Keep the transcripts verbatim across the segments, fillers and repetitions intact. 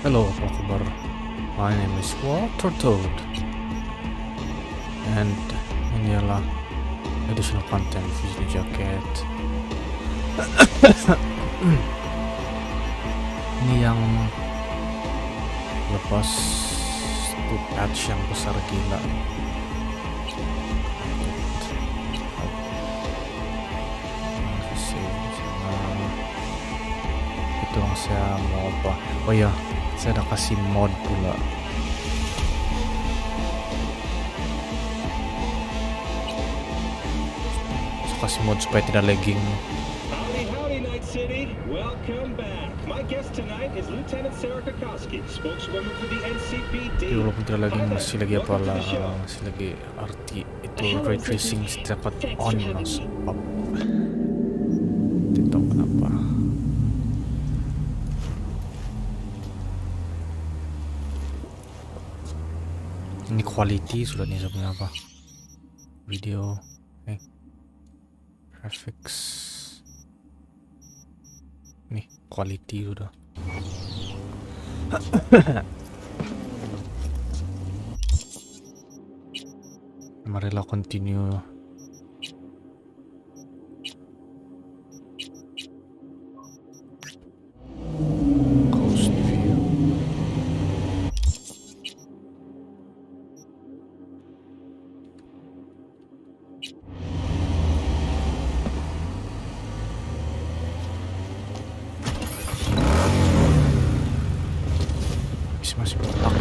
Hello, apa kabar? My name is Water Toad, and ini adalah additional content Fusini Jacket. Ini yang lepas tuh patch yang besar gila. Itu yang saya mau apa? Oh ya, saya udah kasih mod pula. Saya kasih mod supaya tidak lagging. Howdy, howdy, Night City. Welcome back. My guest tonight is Lieutenant Sarah Kokoski, spokeswoman for the N C P D. Tapi walaupun tidak lagging, masih lagi apa lah, masih lagi arti itu ray tracing dapat on langsung pop. Tidak tahu kenapa. Ini quality sudah nih sebenarnya apa? Video, eh, graphics, nih quality sudah. Marilah continue. Coast view. Masih bergerak.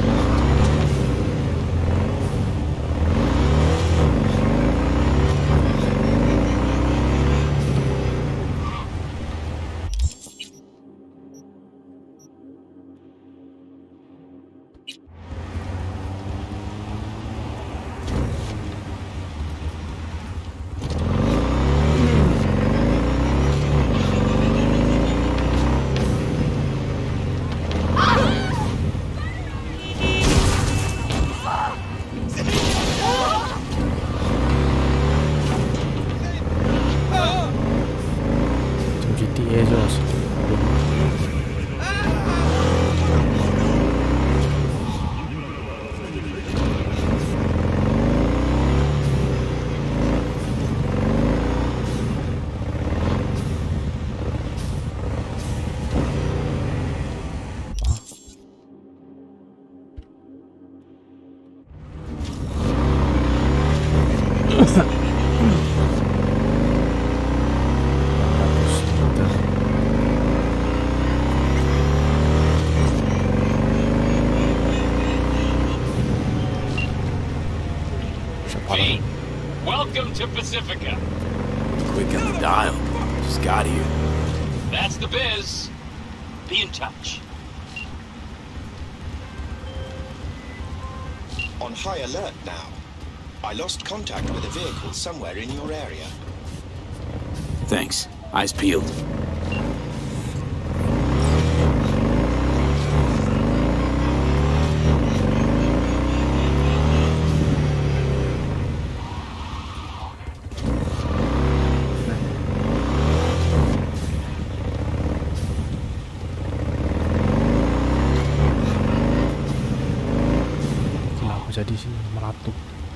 G T A jelas. Pete, welcome to Pacifica. Quick on the dial. Just got here. That's the biz. Be in touch. On high alert now. I lost contact with a vehicle somewhere in your area. Thanks. Eyes peeled. Jadi sih meratuk.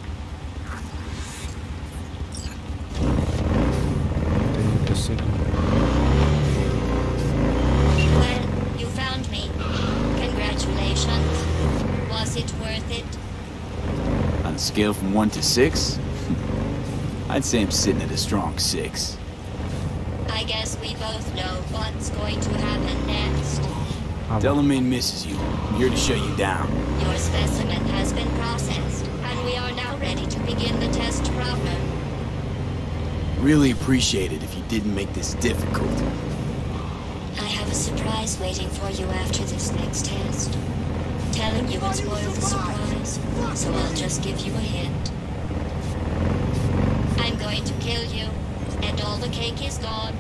Well, you found me. Congratulations. Was it worth it? On a scale from one to six, I'd say I'm sitting at a strong six. I guess we both know what's going to happen next. Delamain misses you. I'm here to shut you down. Your specimen has been processed, and we are now ready to begin the test problem. Really appreciate it if you didn't make this difficult. I have a surprise waiting for you after this next test. Telling you would spoil the surprise, so I'll just give you a hint. I'm going to kill you, and all the cake is gone.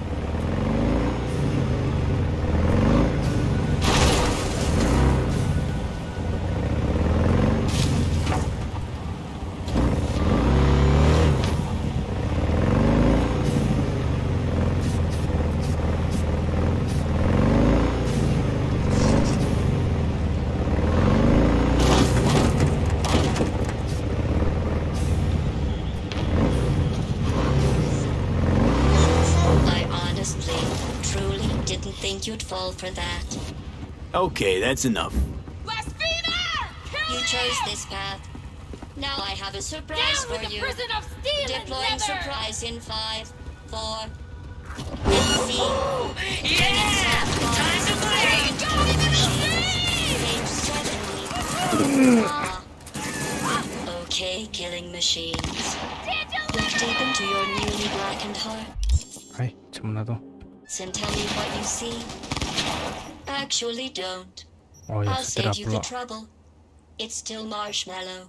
didn't think you'd fall for that. Okay, that's enough. Blasphemer! Kill You him! chose this path. Now I have a surprise Down with for the you. prison of steel and Deploying leather! surprise in five, four, and see. Yeah! Time to play! Don't even Stage seventy. Ah. Okay, killing machines. Look deep into your newly blackened heart Ay, tsaka mo na to. and tell me what you see. Actually, don't. Oh I'll yes, save you the pula. trouble. It's still marshmallow.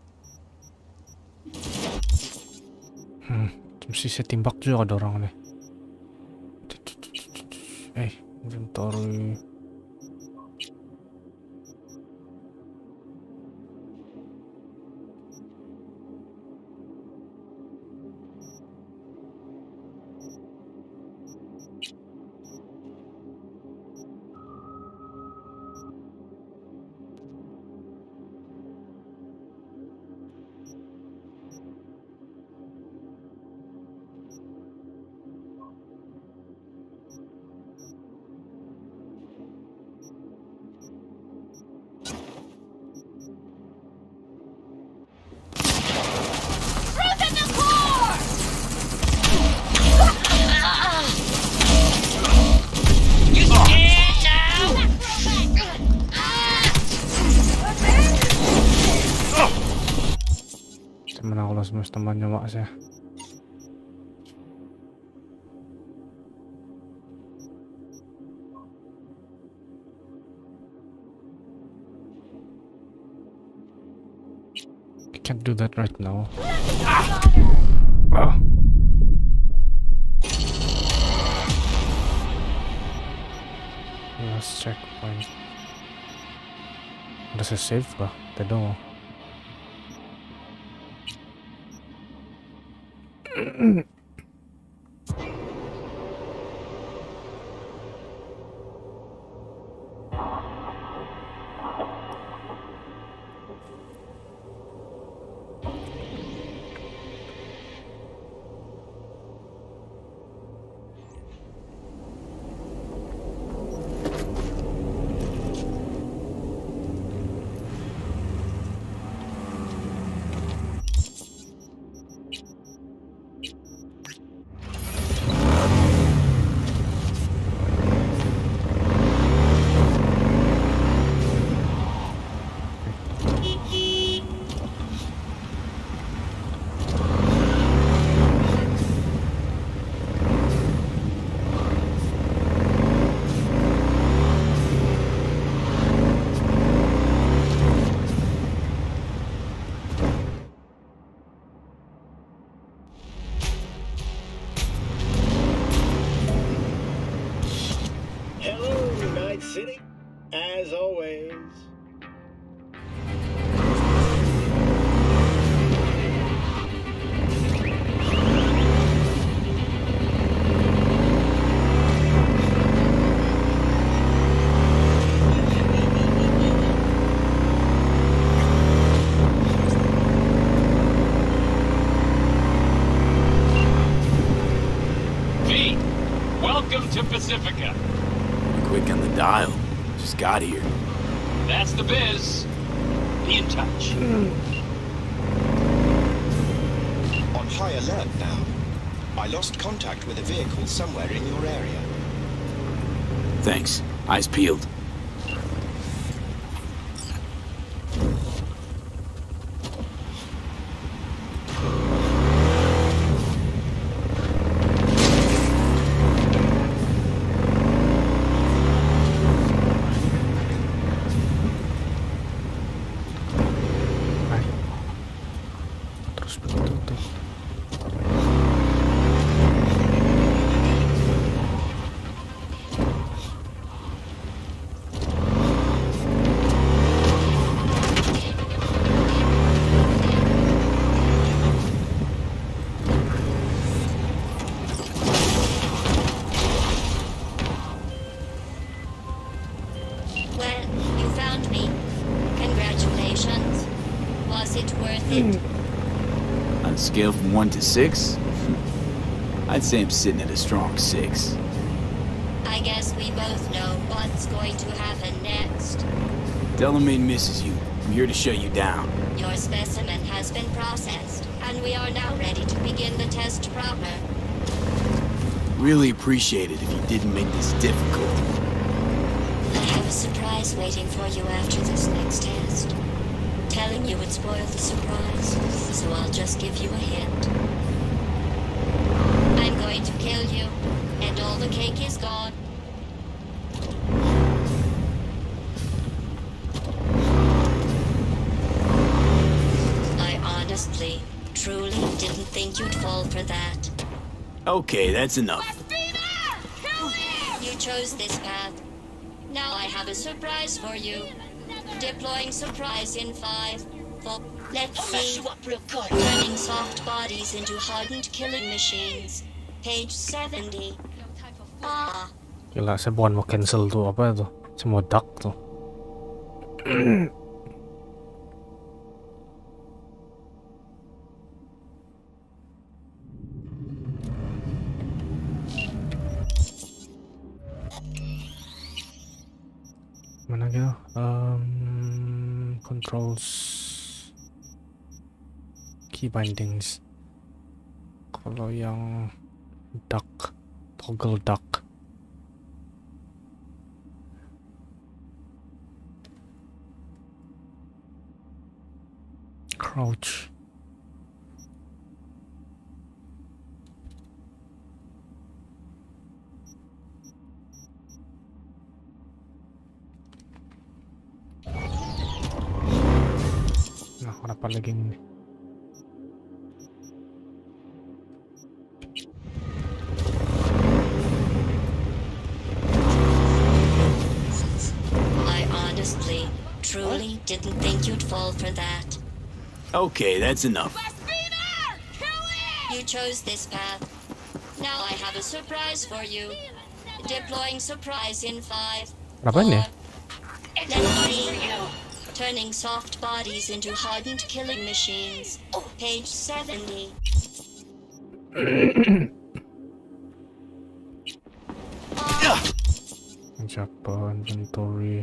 Hmm, 좀 시세팅 박주가 너랑네. 에이, inventory. Prison the core! You scared now? Temen aku langsung temannya mak saya. I can't do that right now. Ah. Last checkpoint. Ada sa save ba? Tidak mo. Hello, Night City. As always. V, welcome to Pacifica. Quick on the dial. Just got here. That's the biz. Be in touch. On high alert now. I lost contact with a vehicle somewhere in your area. Thanks. Eyes peeled. Ay. Terus begitu tuh. Well, you found me. Congratulations. Was it worth it? On a scale from one to six, I'd say I'm sitting at a strong six. I I guess we both know what's going to happen next. Delamain misses you. I'm here to shut you down. Your specimen has been processed, and we are now ready to begin the test proper. Really appreciate it if you didn't make this difficult. I have a surprise waiting for you after this next test. Telling you would spoil the surprise, so I'll just give you a hint. I'm going to kill you, and all the cake is gone. I honestly, truly didn't think you'd fall for that. Okay, that's enough. You chose this path. Now I have a surprise for you. Deploying surprise in five, four, let's see. Turning soft bodies into hardened killing machines. Page seventy. Ah. Gila, saya bukan mau cancel tuh apa tuh? Saya mau duck tuh. Mana gitu? Um, controls, key bindings. Kalau yang duck, toggle duck. Crouch. Nah, kenapa lagi ini? I honestly, truly didn't think you'd fall for that. Okay, that's enough. You chose this path. Now I have a surprise for you. Deploying surprise in five. Apa ini? Let's see. Turning soft bodies into hardened killing machines. Page seventy. Siapa inventory?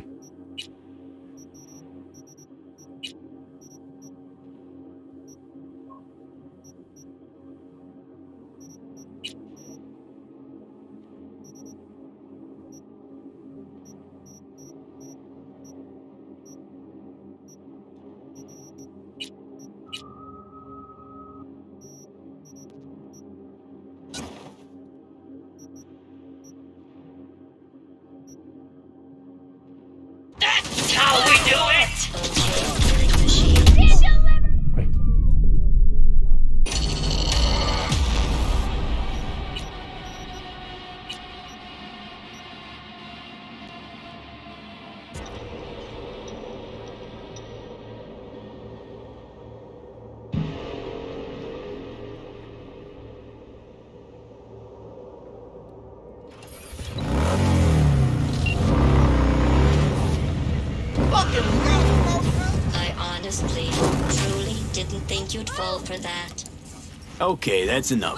For that. Okay, that's enough.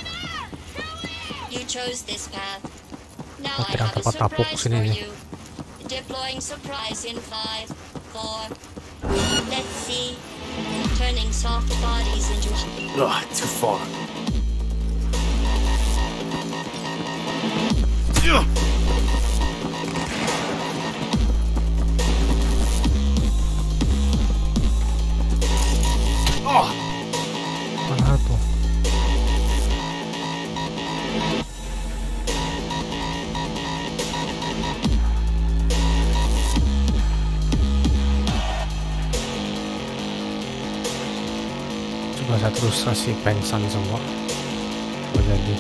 You chose this path. Now I have a surprise for you. Deploying surprise in five, four. Let's see. Turning soft bodies into. Ugh, too far. Ugh. Oh. Mana tuh? Coba saya terus kasih pengsan semua. Oh, jadi.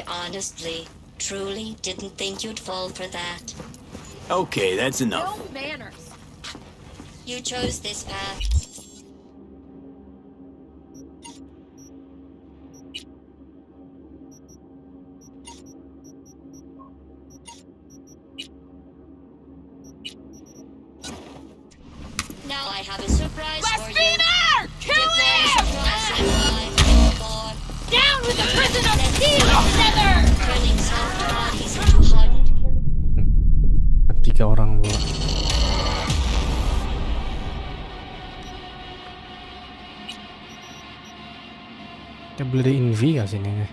I honestly, truly didn't think you'd fall for that. Okay, that's enough. No manners. You chose this path. Now I have a surprise for you. Blasphemer! Kill Deploying him! surprise in five, four, Down with the prison of steel and leather! turning soft bodies into hardened killing. Tiga orang pula. Kita beli dari Invi gak sini nih?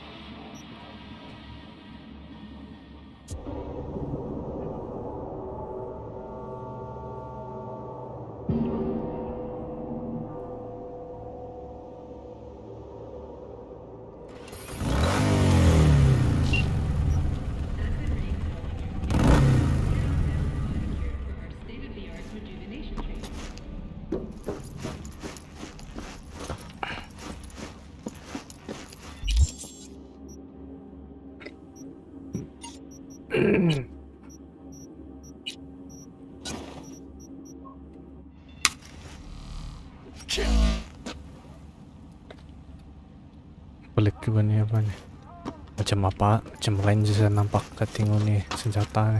Pelik juga nih apa nih? Macam apa? Macam range saya nampak ketinggu nih senjata nih.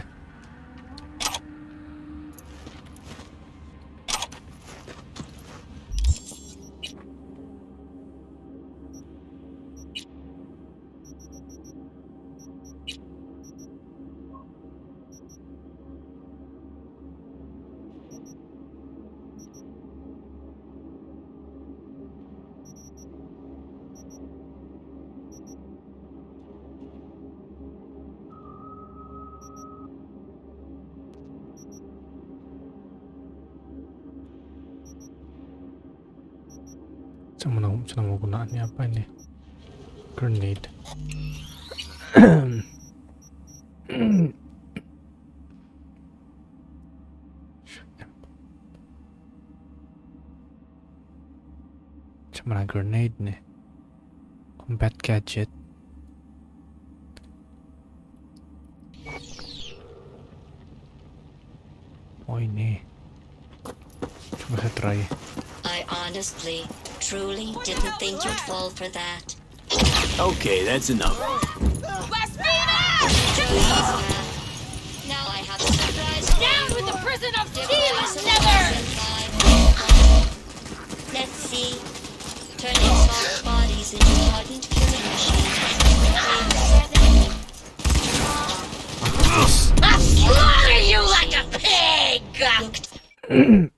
Mana cara gunaannya apa ini? Grenade. Mana grenade nih? Combat gadget. Oh ini. Coba saya try. I honestly, truly didn't think you'd fall for that. Okay, that's enough. Blasphemer! Now I have a surprise for Down you. with the prison of steel Deploying and surprise leather! in five, let's see. Turning soft bodies into hardened killing machines. Eight, seven. I'll slaughter you like a pig! Looked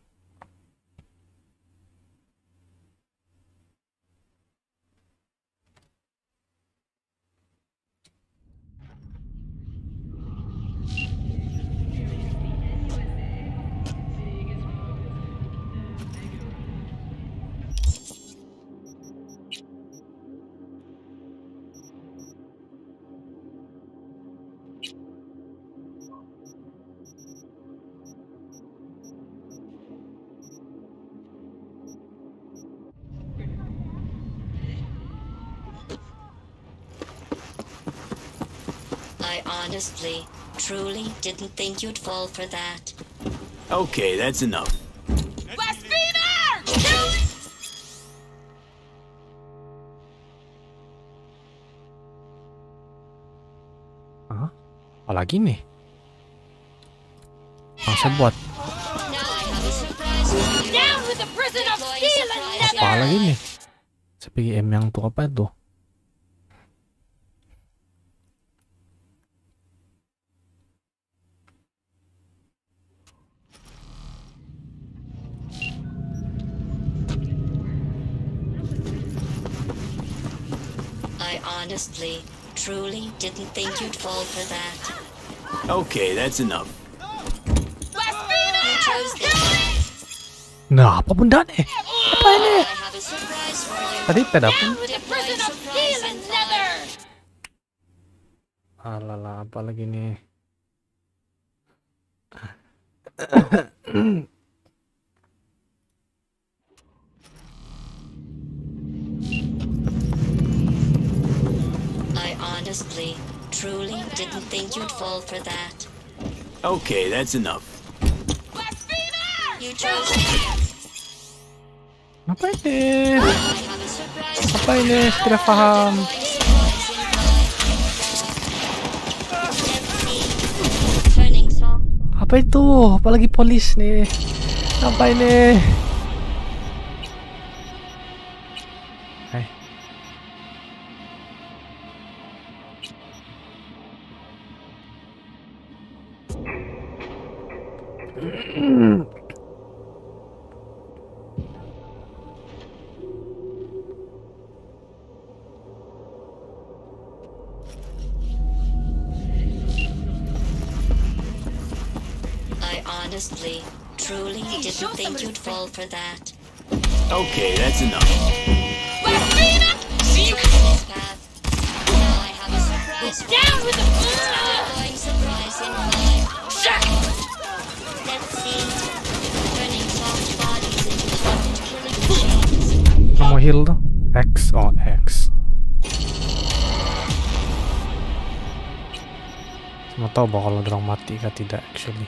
I honestly, truly didn't think you'd fall for that. Okay, that's enough. Blasphemer! Hah? Apalagi nih? Yang saya buat Now I have a surprise for you. Down with the prison of Deploying steel and surprise leather! apa lagi nih? Saya P M yang tuh apa itu? I honestly, truly didn't think you'd fall for that. Okay, that's enough. You chose this. Nah, apa benda nih? Apa ini? I have a surprise for you. Tadi peda pun. With the prison of steel and leather! Alala, apa lagi nih? I honestly, truly didn't think you'd fall for that. Okay, that's enough. You chose Apa ini? I have a surprise. Apa ini? Tidak paham. Turning soft. Apa itu? Apalagi polis nih. Apa ini? Hai. I honestly, truly didn't think you'd fall for that. Okay, that's enough. See you this path. Now I have a surprise. Down with the deploying surprise in five. Let's see. Turning soft bodies into hardened killing machines. Kamu heal tuh? X oh X. Mau tahu bahwa kalau dorong mati kah tidak actually.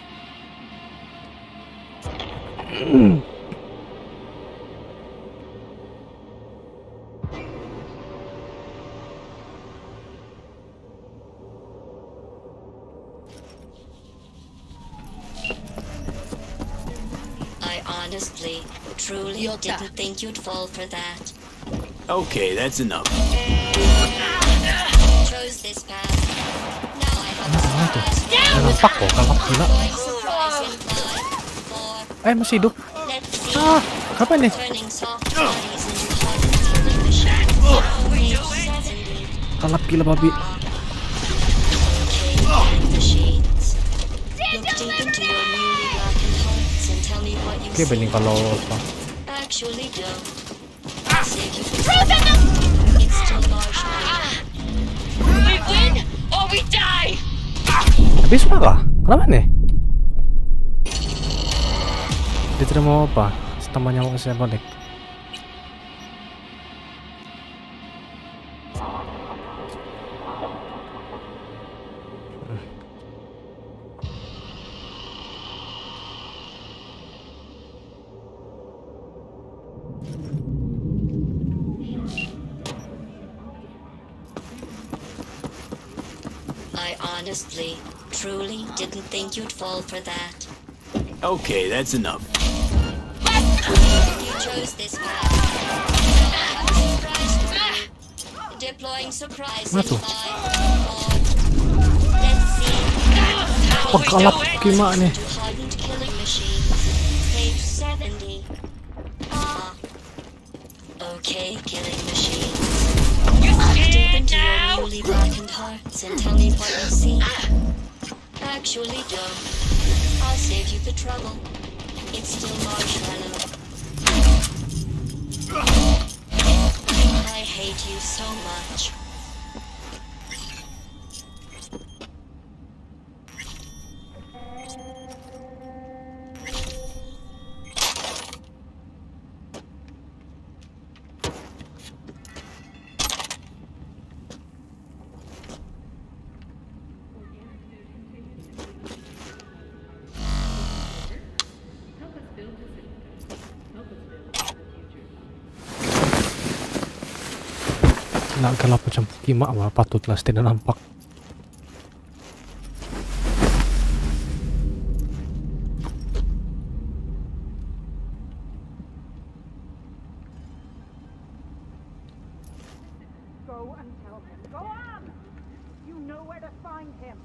I honestly, truly didn't think you'd fall for that. Okay, that's enough. Chose this path. Now I have a surprise. Nggak nampak kok, kalap gila. Deploying surprise in five, four. Eh masih hidup. Let's see. Ah, kapan nih? Turning soft bodies into hardened killing machines. Page seventy. Kalap gila babi. Killing machines. Look deep into your newly blackened hearts and tell me what you Oke, bening see. kalau apa? Actually, don't. I'll save you the trouble. It's still marshmallow. We win or we die! Habis kah? Kenapa nih? Dia tidak mau apa? Tambah nyawa saya balik. I honestly, truly didn't think you'd fall for that. Okay, that's enough. You chose this path. Now I have a surprise for you. Deploying surprise in Mana tuh? five, four. Let's see. Pagkalap gimana nih? To hardened killing machines. Page seventy. Ah. Okay, killing machines. Look deep into your newly blackened hearts and tell me what you see. Actually, don't. I'll save you the trouble. It's still marshmallow. I hate you so much. Nak gelap macam kimak mah patutlah tidak nampak. Go and tell him. Go on! You know where to find him.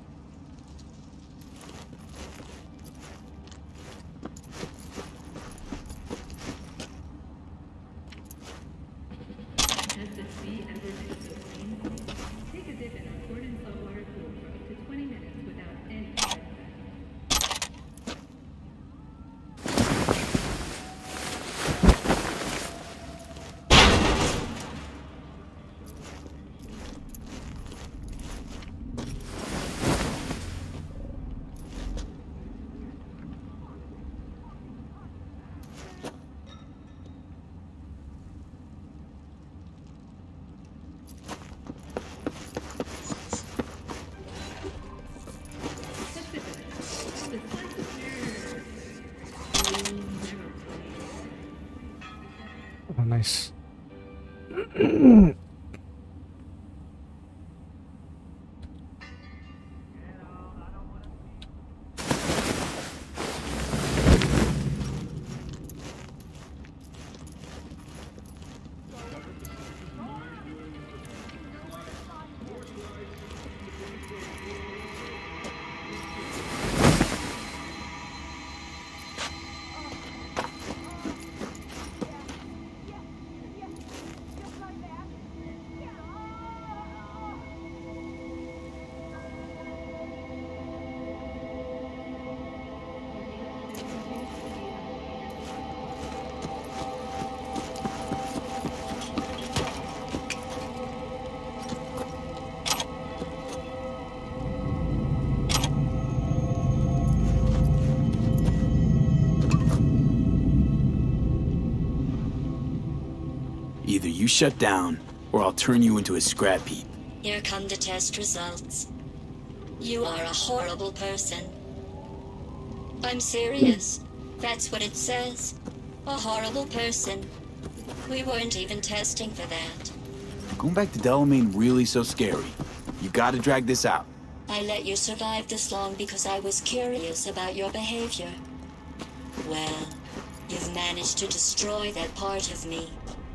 Either you shut down, or I'll turn you into a scrap heap. Here come the test results. You are a horrible person. I'm serious. That's what it says. A horrible person. We weren't even testing for that. Going back to Delamain really so scary? You gotta drag this out. I let you survive this long because I was curious about your behavior. Well, you've managed to destroy that part of me.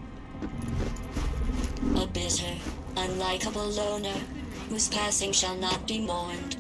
A bitter, unlikable loner, whose passing shall not be mourned.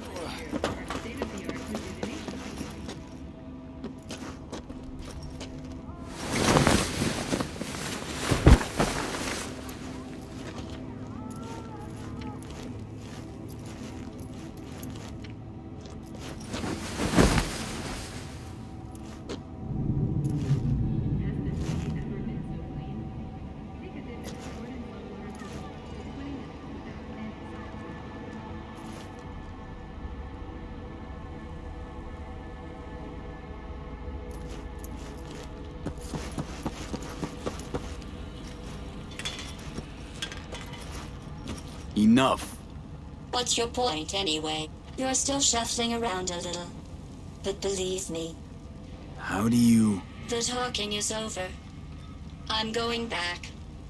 Enough. What's your point, anyway? You're still shuffling around a little. But believe me, How do you... the talking is over. I'm going back.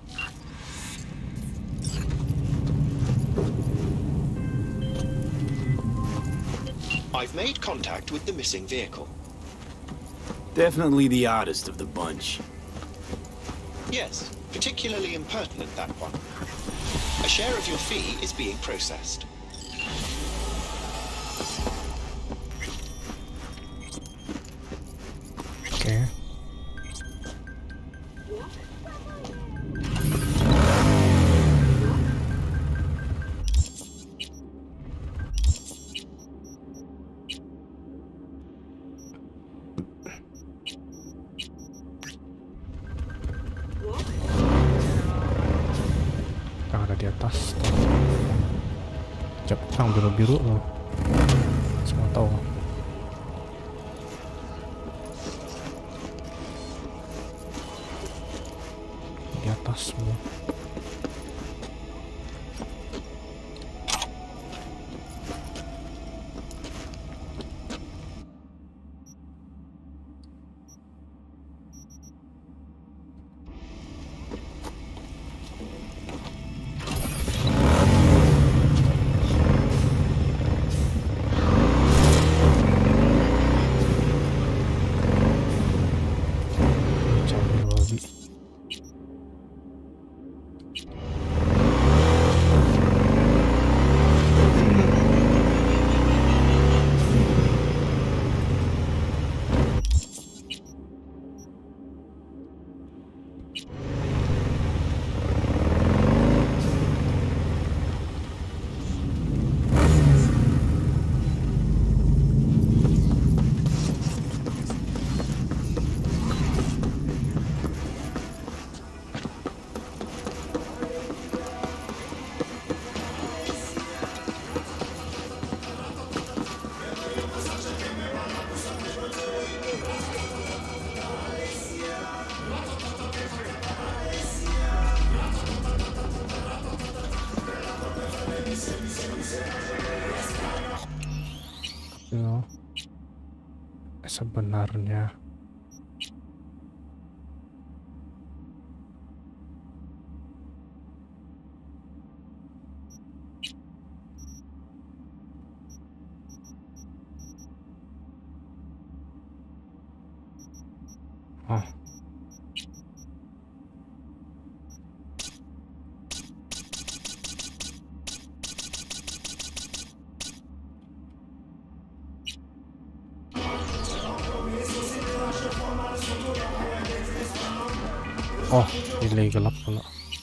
I've made contact with the missing vehicle. Definitely the oddest of the bunch. Yes, particularly impertinent, that one. A share of your fee is being processed. Okay. Ada di atas. Cep, yang biru-biru loh. Semua tahu. Di atas semua. Itu sebenarnya Oh. Oh, delay gelap pula.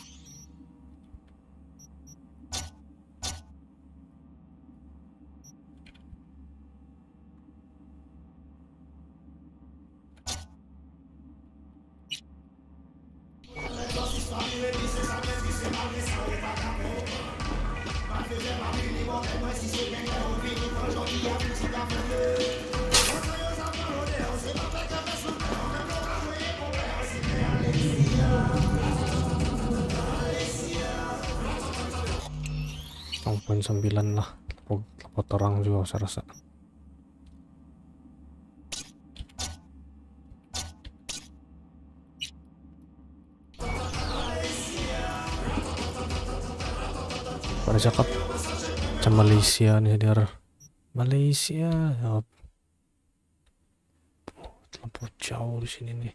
nol koma sembilan lah, lepot terang juga saya rasa. Pada cakap macam Malaysia nih dia, Malaysia ya. Terlalu jauh di sini nih.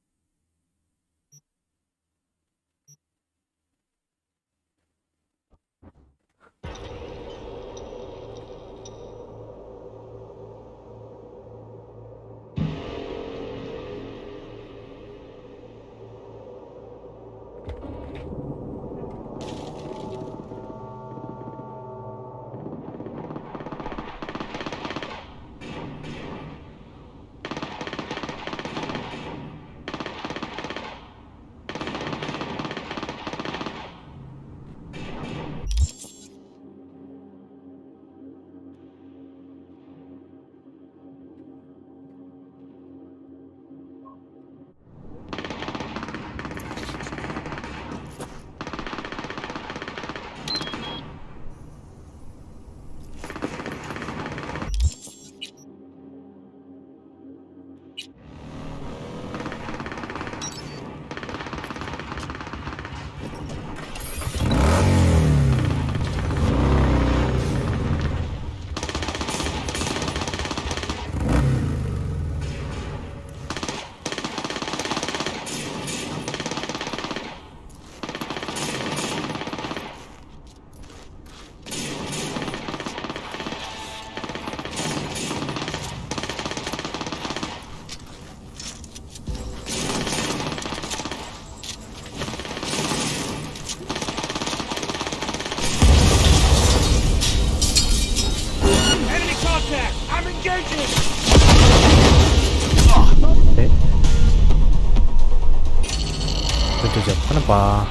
Kenapa?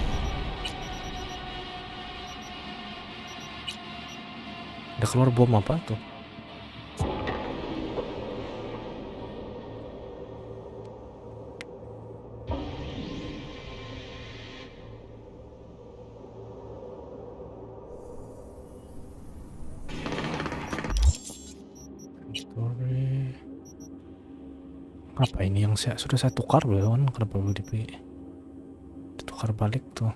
Ada keluar bom apa tuh? Apa ini yang saya sudah saya tukar belum? Kenapa belum dipilih? Tukar balik tuh.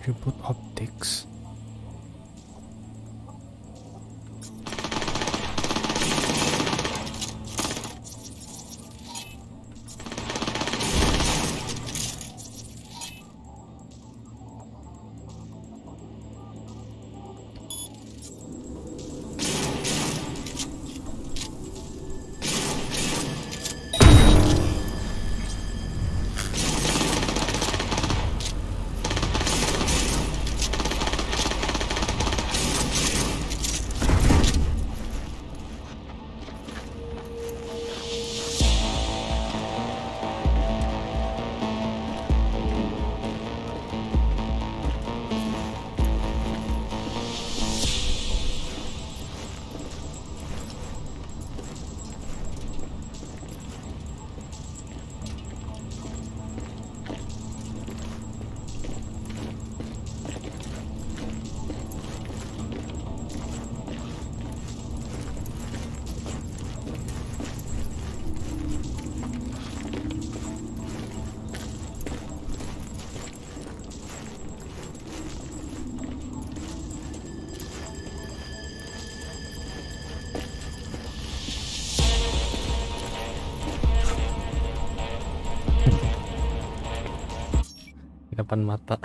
Reboot optics. Di depan mata.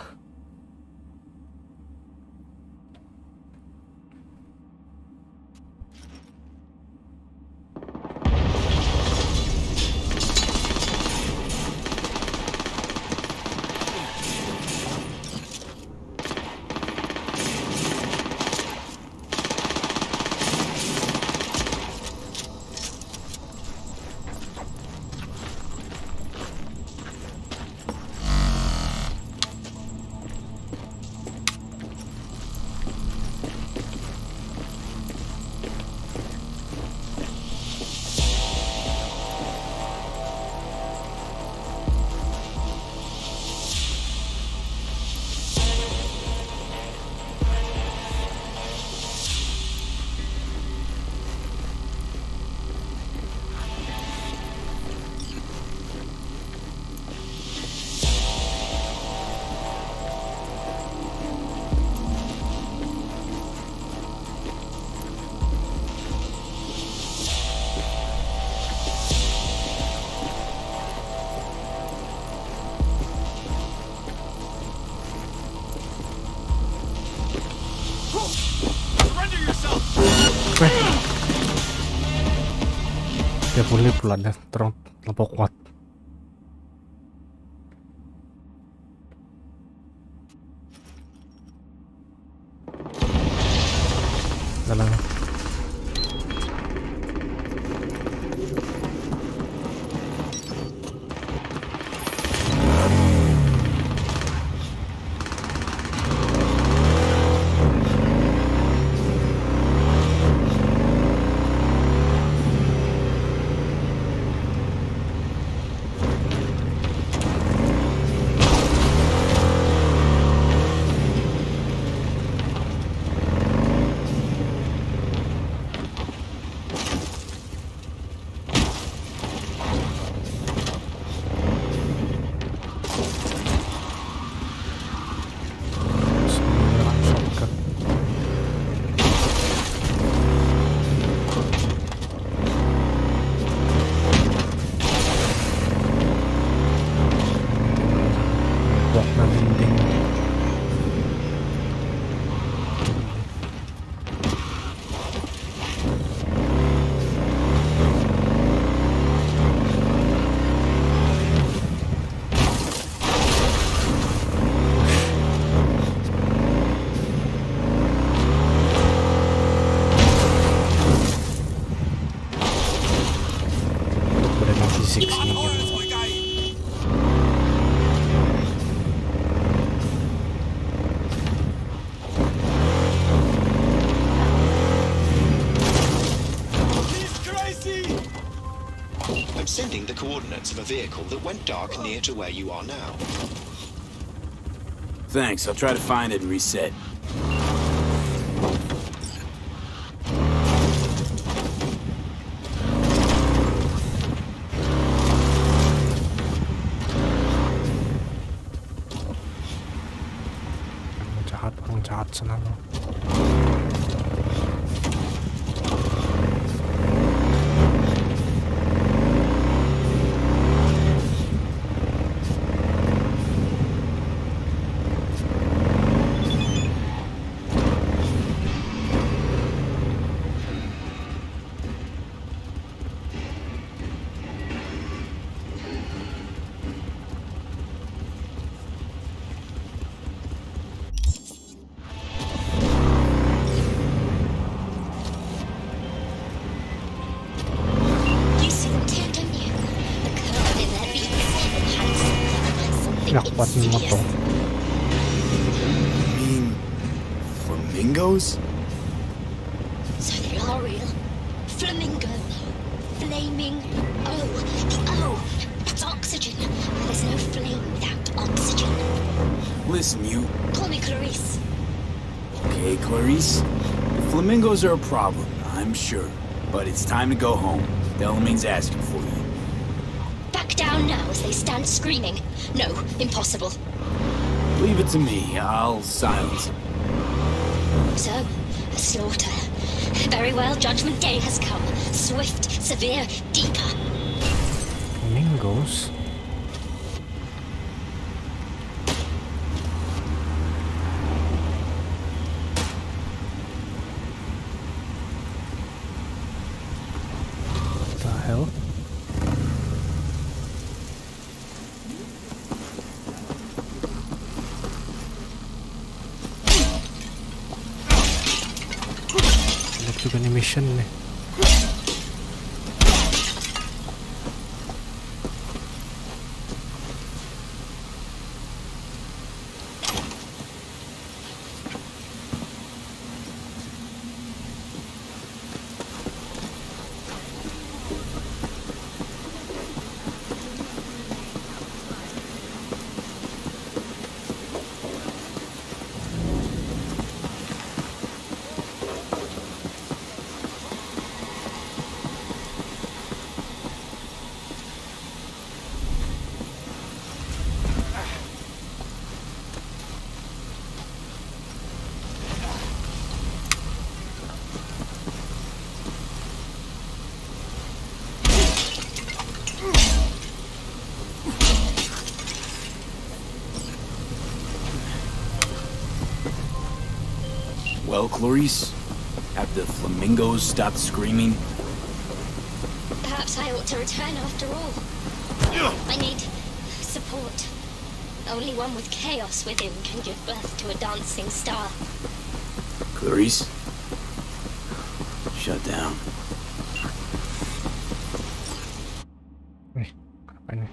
Dia boleh bulannya terang terlalu kuat. Dalam. Sending the coordinates of a vehicle that went dark near to where you are now. Thanks, I'll try to find it and reset. jahat sana lo. Kuat moto. You mean flamingos? So they are real. Flamingo. Flaming O. The O. That's oxygen. There's no flame without oxygen. Listen, you... Call me Clarice. Okay, Clarice. The flamingos are a problem, I'm sure. But it's time to go home. Delamain's asking for you. Back down now as they stand screaming. No, impossible. Leave it to me. I'll silence him. So, a slaughter. Very well, Judgment Day has come. Swift, severe, deeper. Flamingos? What the hell? Juga nih mission nih. Well, Clarice, have the flamingos stopped screaming? Perhaps I ought to return after all. I need support. Only one with chaos within can give birth to a dancing star. Clarice? Shut down. Nih, apa ini?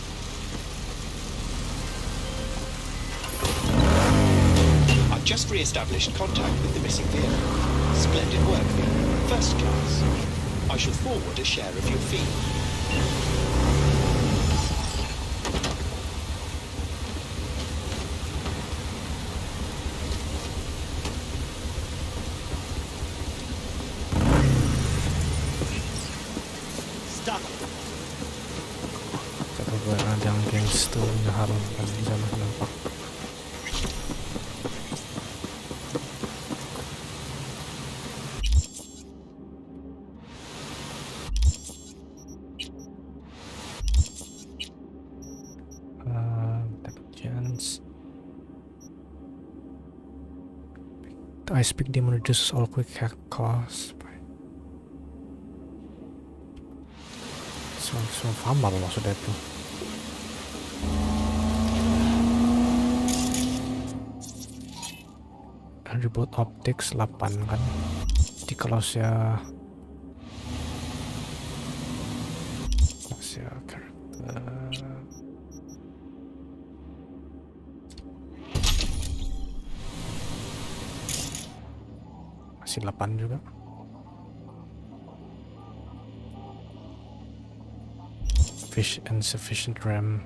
I've just re-established contact with the missing vehicle. Splendid work, Vee. First class. I shall forward a share of your fee. Stop. Coba ada yang gangster mengharumkan di sana nampak. The ice pick demon reduces all quick hack costs. Semua, semua paham apa maksudnya itu? Reboot optics delapan kan? Jadi kalau saya saya karakter masih delapan juga. Fish insufficient RAM.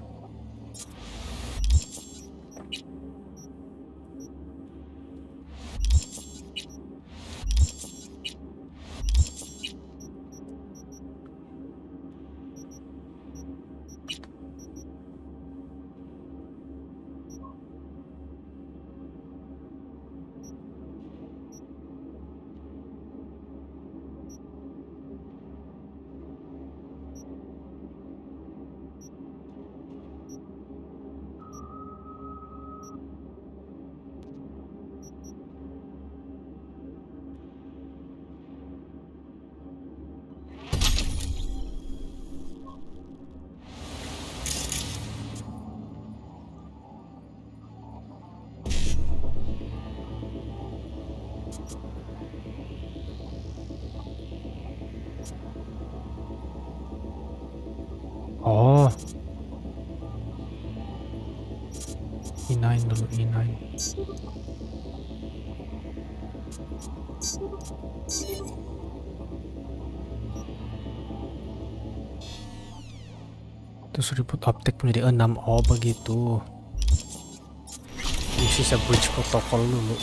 E nine dulu, E nine. Terus reboot update menjadi enam. Oh begitu. Ini sisa bridge protocol dulu.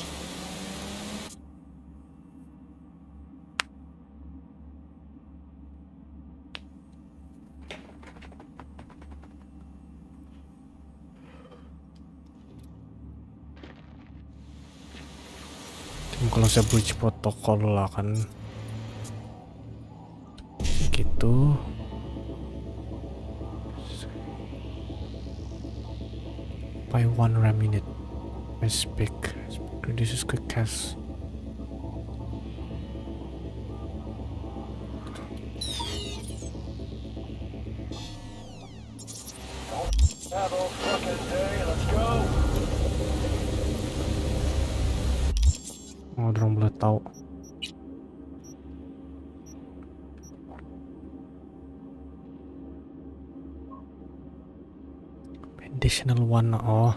Kalau saya bridge protokol lah kan gitu. By one RAM unit. Speak reduces quick cast. Oh, orang boleh tahu. Additional one. Oh.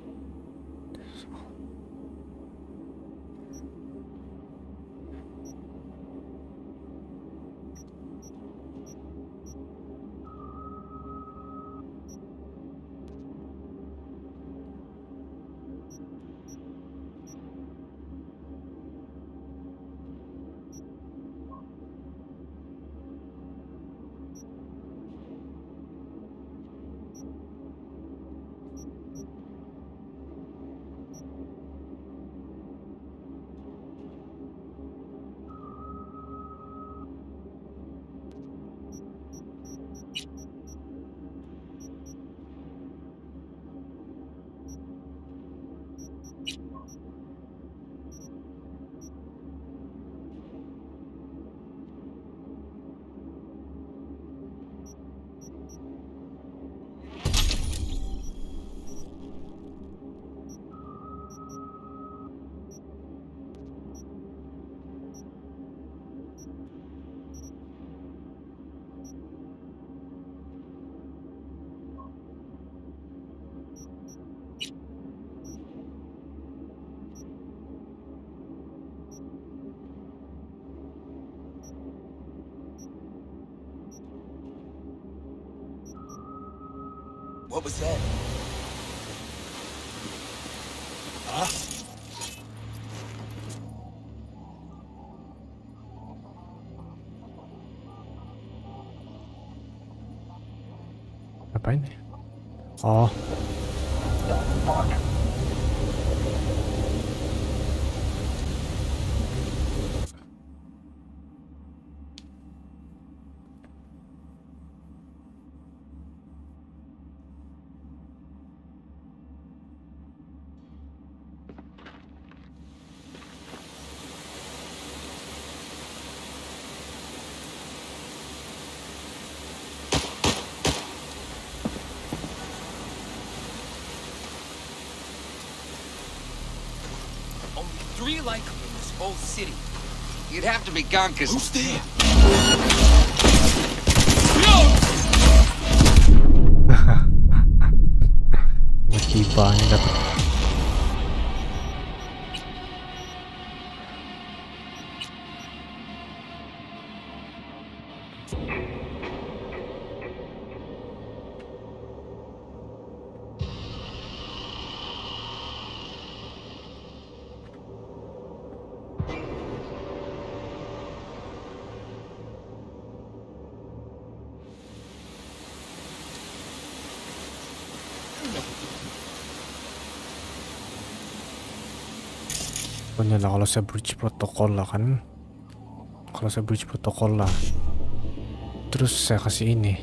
What was that? Huh? Apa ini? Oh. Three like in this whole city. You'd have to be gone, cause Who's there? Matibang dapat. Pokoknya lah kalau saya breach protokol lah kan, kalau saya breach protokol lah, terus saya kasih ini.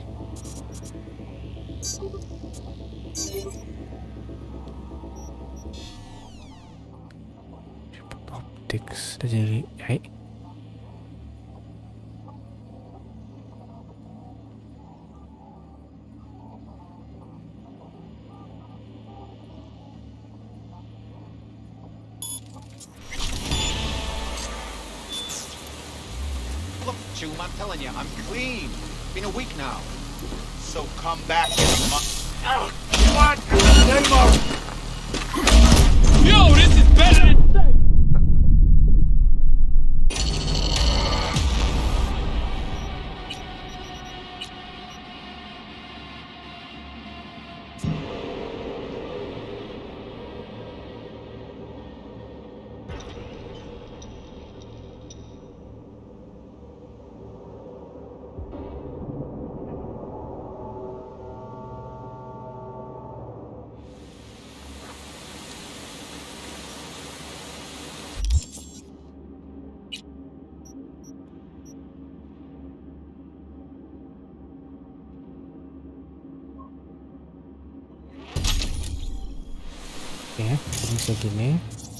Optics jadi, hai. Chum, I'm telling you, I'm clean. Been a week now. So come back and mu- Oh, what? Name of Oke, ini segini.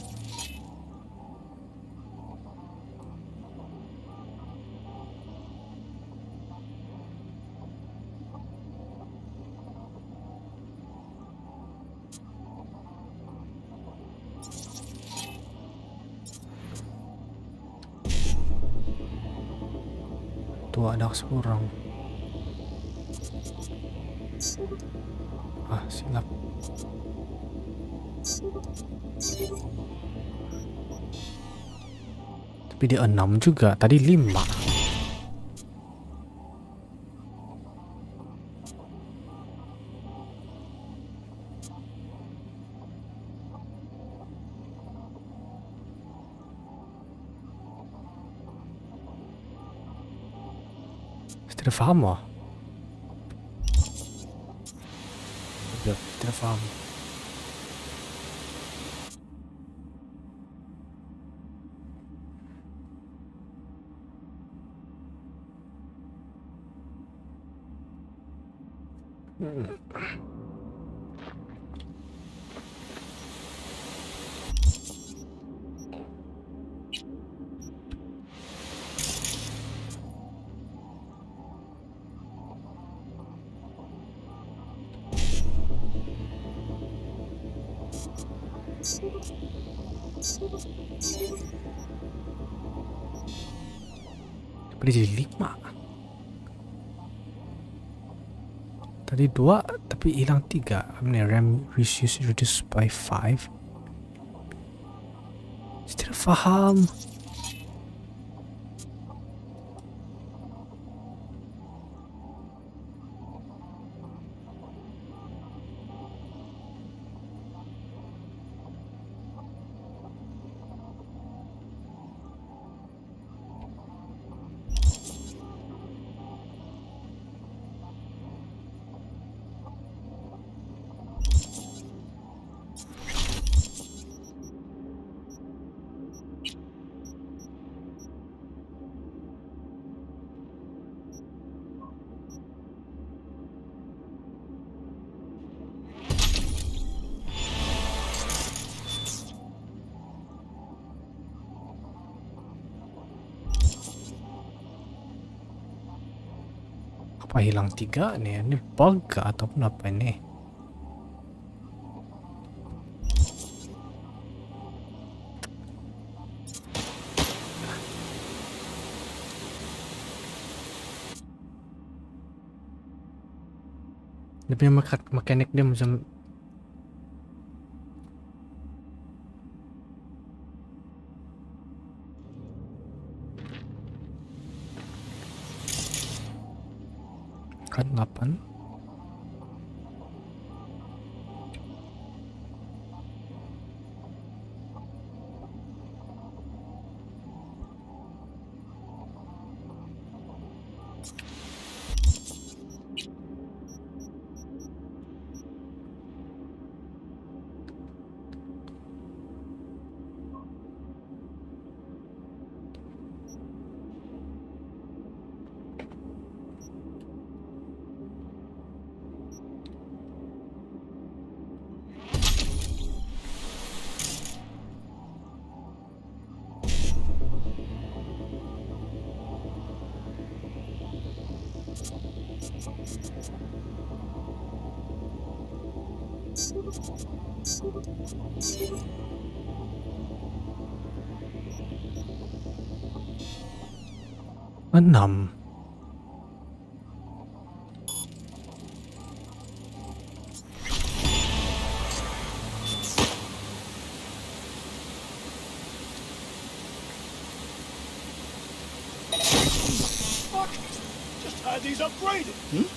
Tuh ada seorang. Ah, silap. Tapi dia enam juga, tadi lima. Tidak faham lah. Tidak, tidak faham. Hmm. Tapi jadi lima. Tadi dua, tapi hilang tiga. I mean, RAM reuse reduced by five. Tidak faham. Apa hilang tiga nih? Ini bug ataupun apa ini? Dia punya mek- mekanik dia macam kan delapan. Enam. Fuck! Just had these upgraded. Hmm?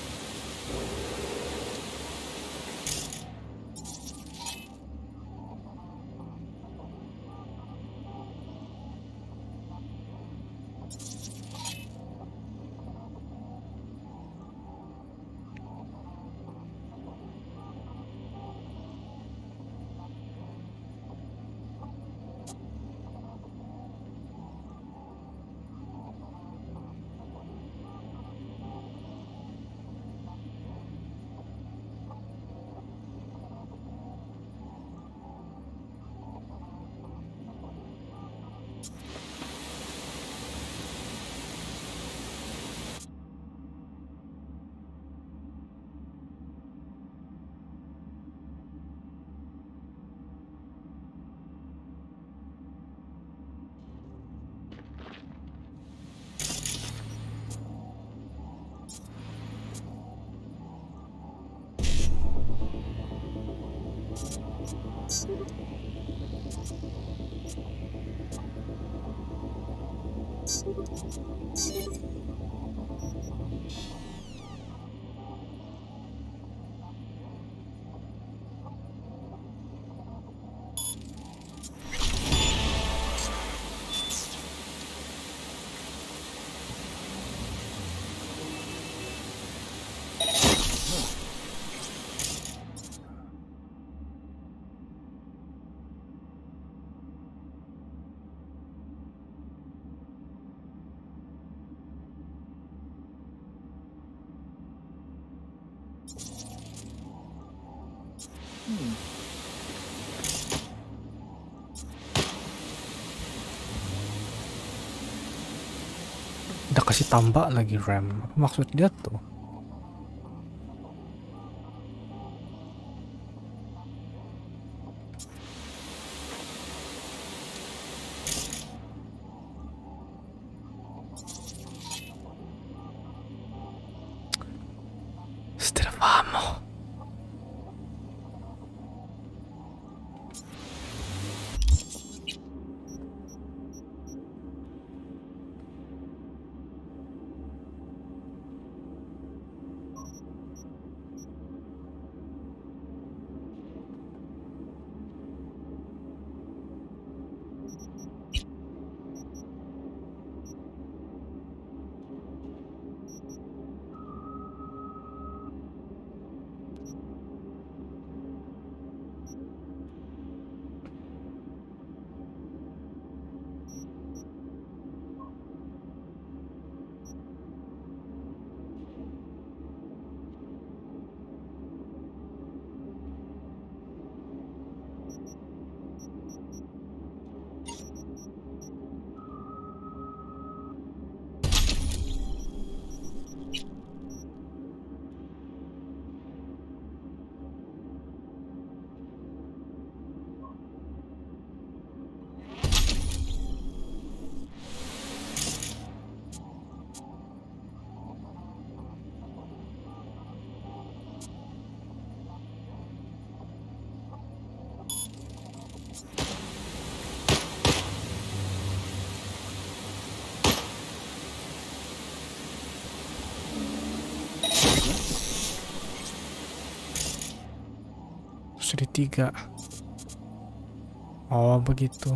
Udah kasih tambah lagi RAM. Apa maksud dia tuh? Stervamo. Seri tiga. Oh begitu.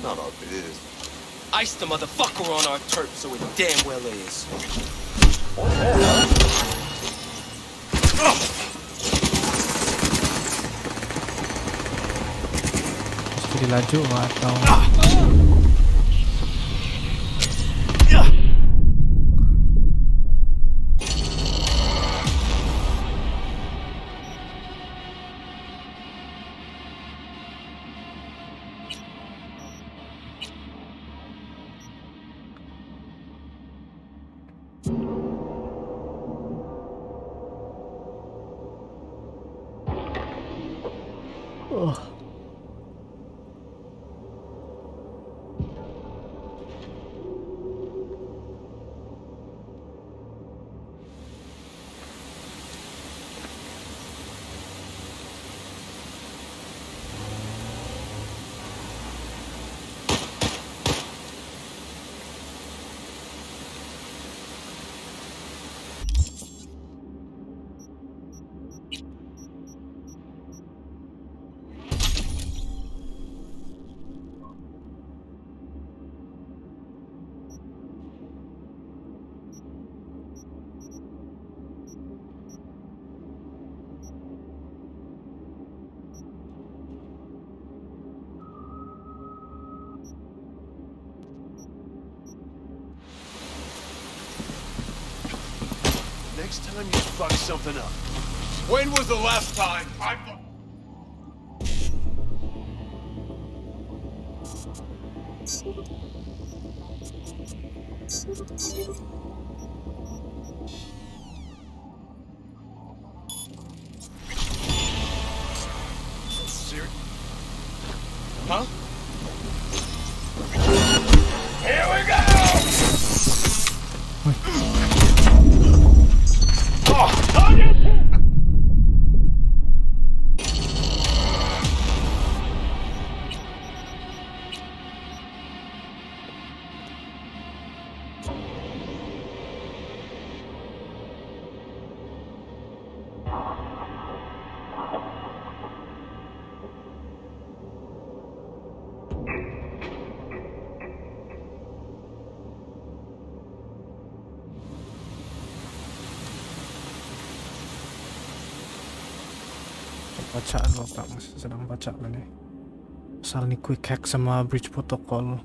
Not our biz. Ice the motherfucker on our turf, so it damn well is. Mesti dilaju atau Next time you fuck something up. When was the last time I fu- Serious? Huh? Here we go! Oh, on your bacaan bapak masih sedang baca lah nih. Asal nih quick hack sama bridge protocol.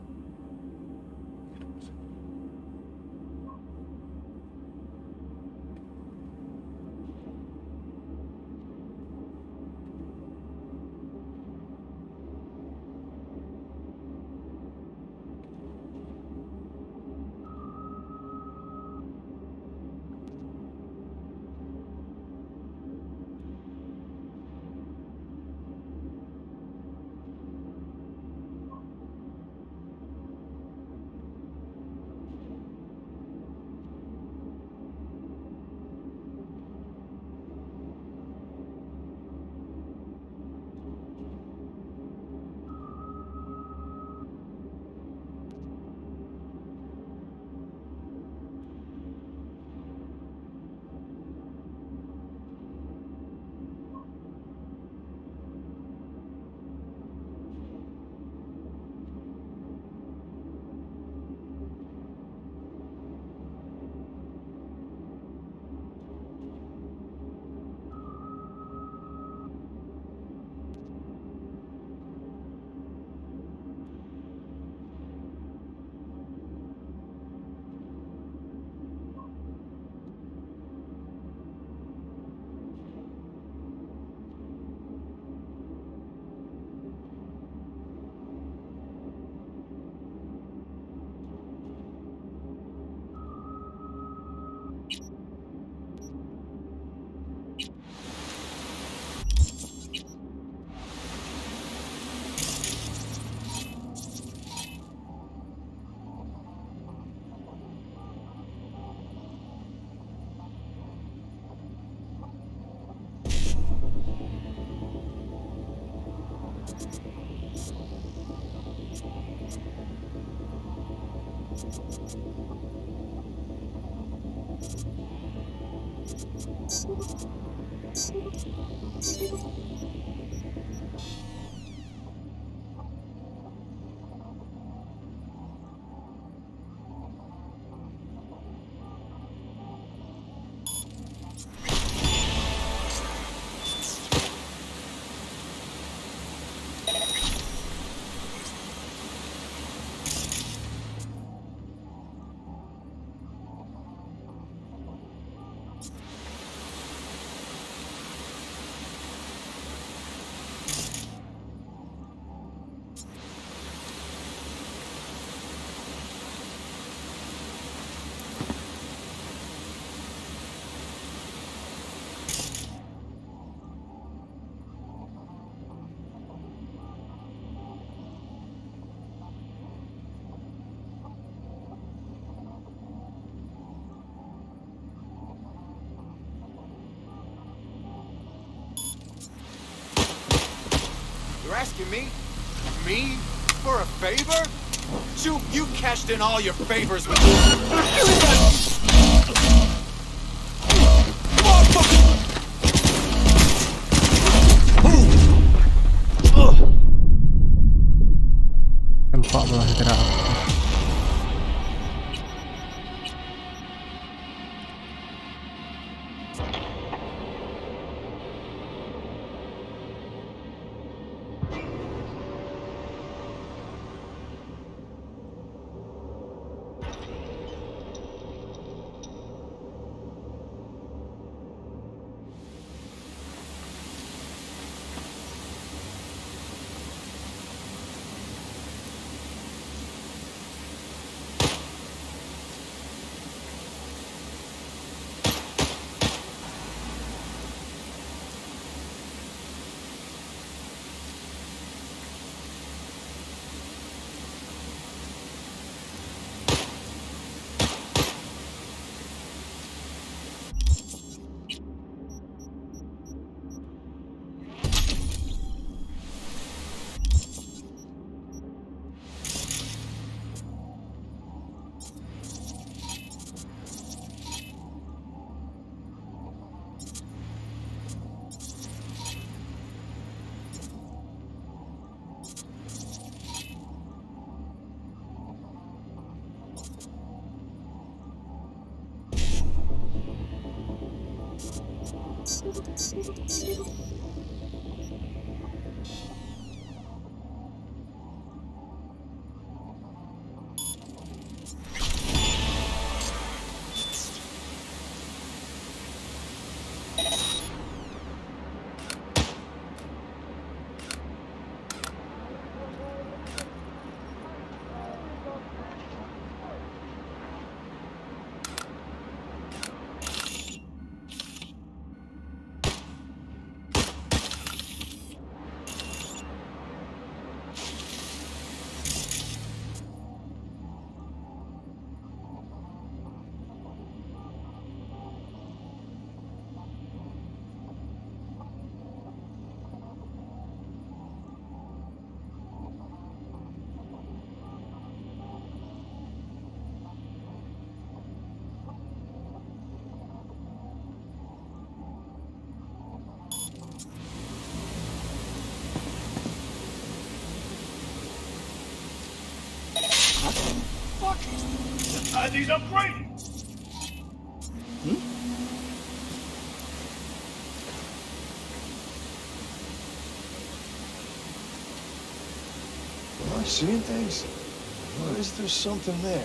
You're asking me? Me? For a favor? Shoot, you cashed in all your favors with... Lupa malah tidak aku. Uh, these upgraded! Hmm? Am I seeing things? Or is there something there?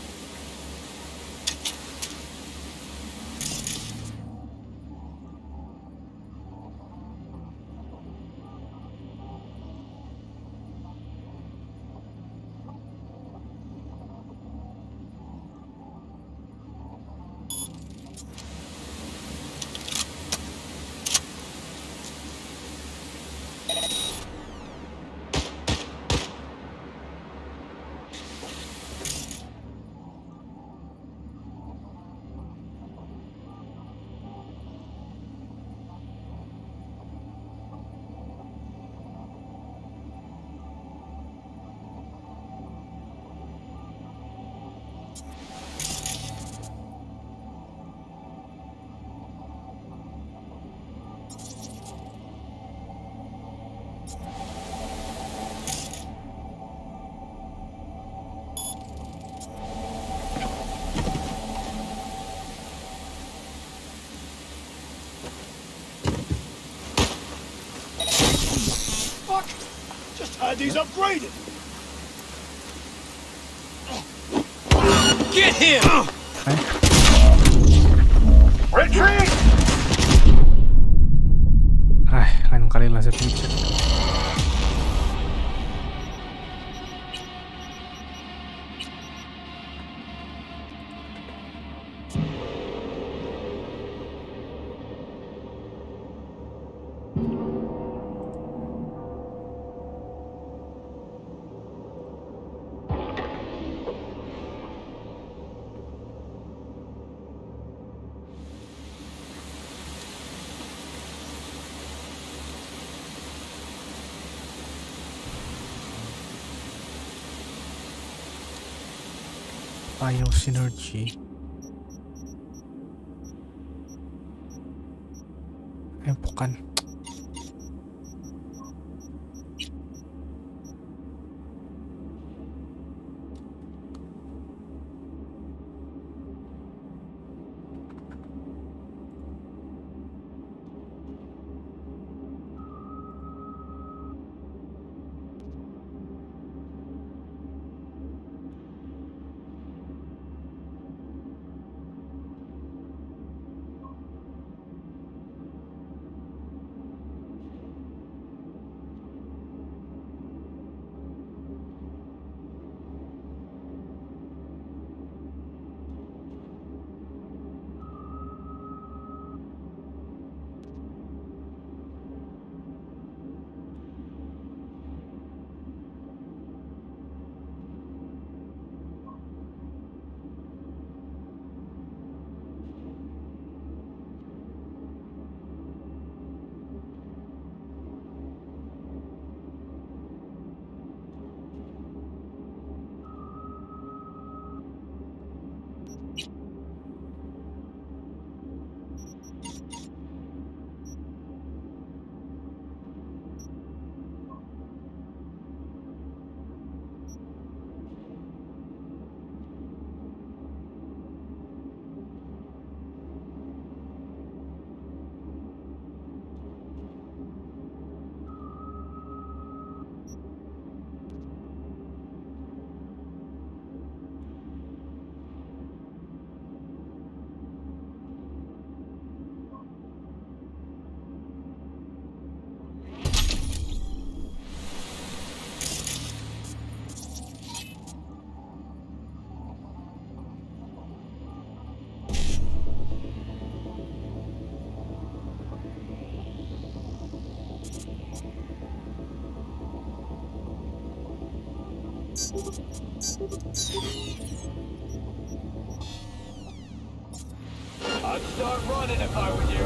He's upgraded! Get him! Retreat! Ah, lain kali lah saya pikir. Biosynergy. Eh, bukan. I'd start running if I were you.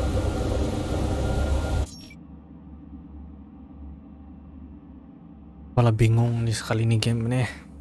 Wala bingung ni sekali ni game ni.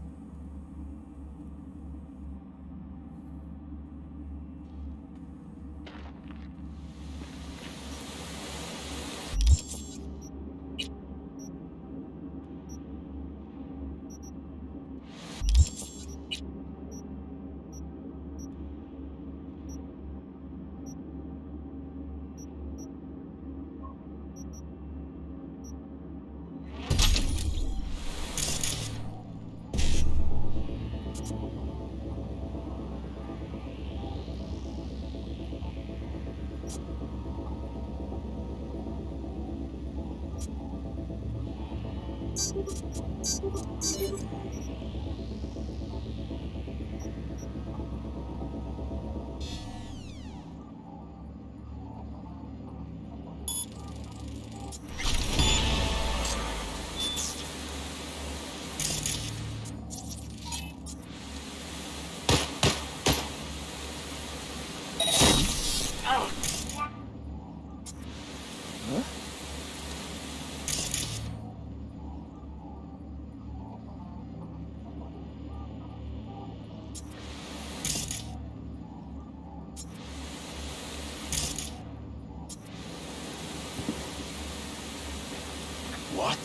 What?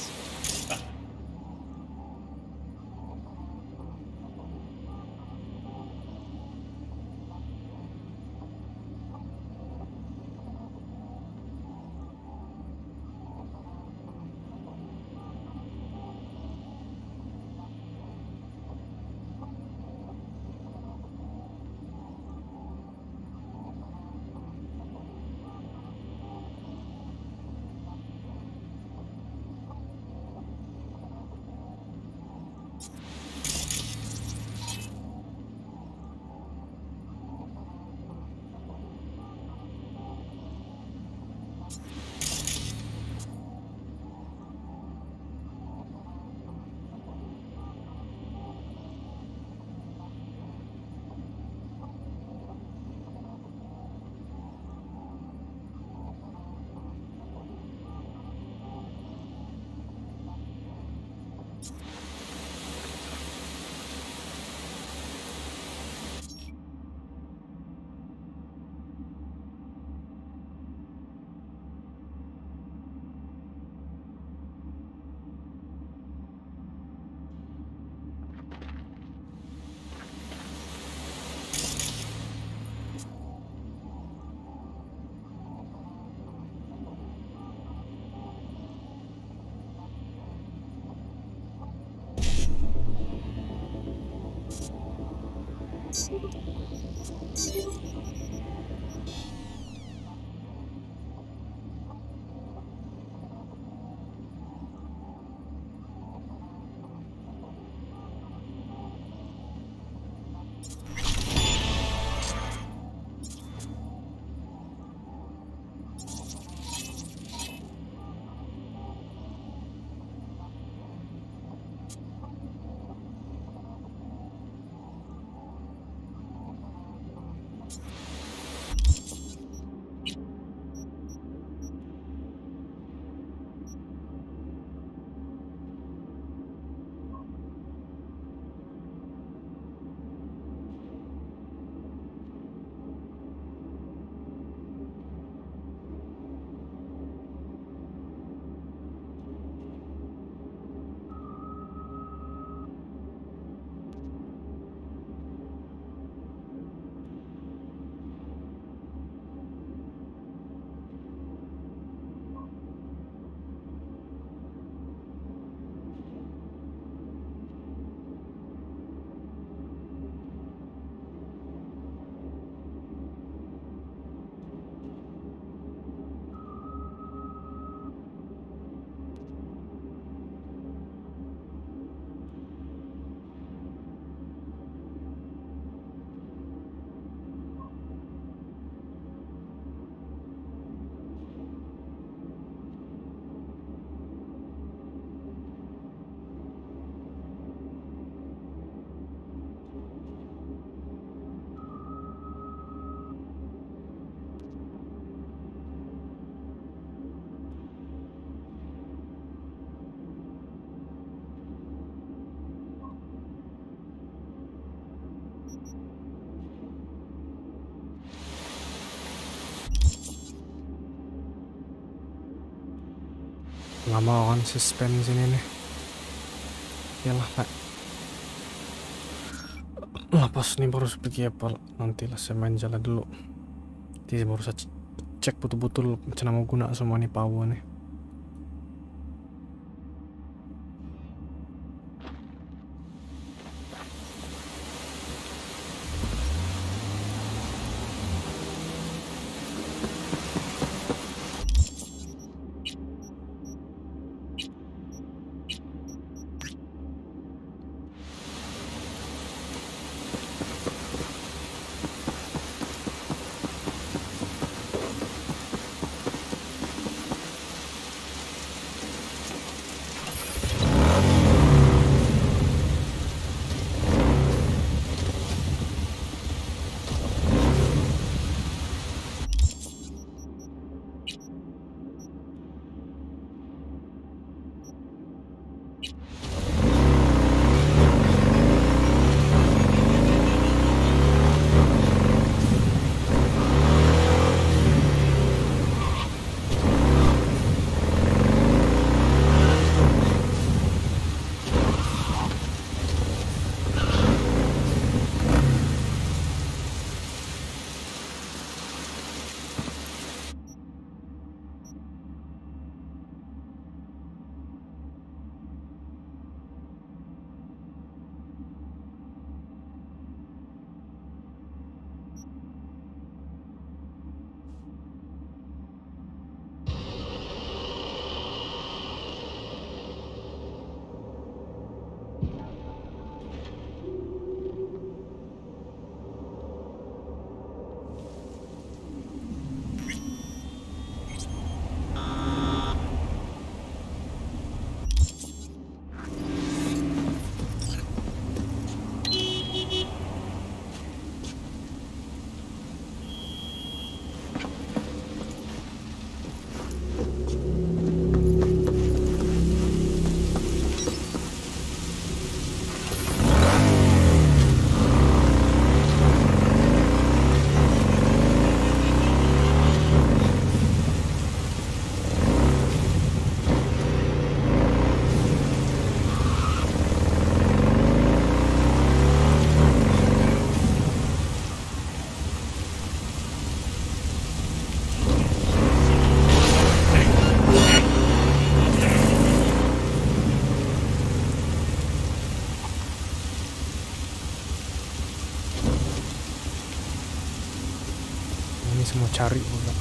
Lama kan suspense ini nih. Yalah pak. Lapas nih baru pergi apa? Nantilah saya main jalan dulu. Jadi baru saya cek betul-betul cara mau guna semua nih power nih. masih mau cari juga.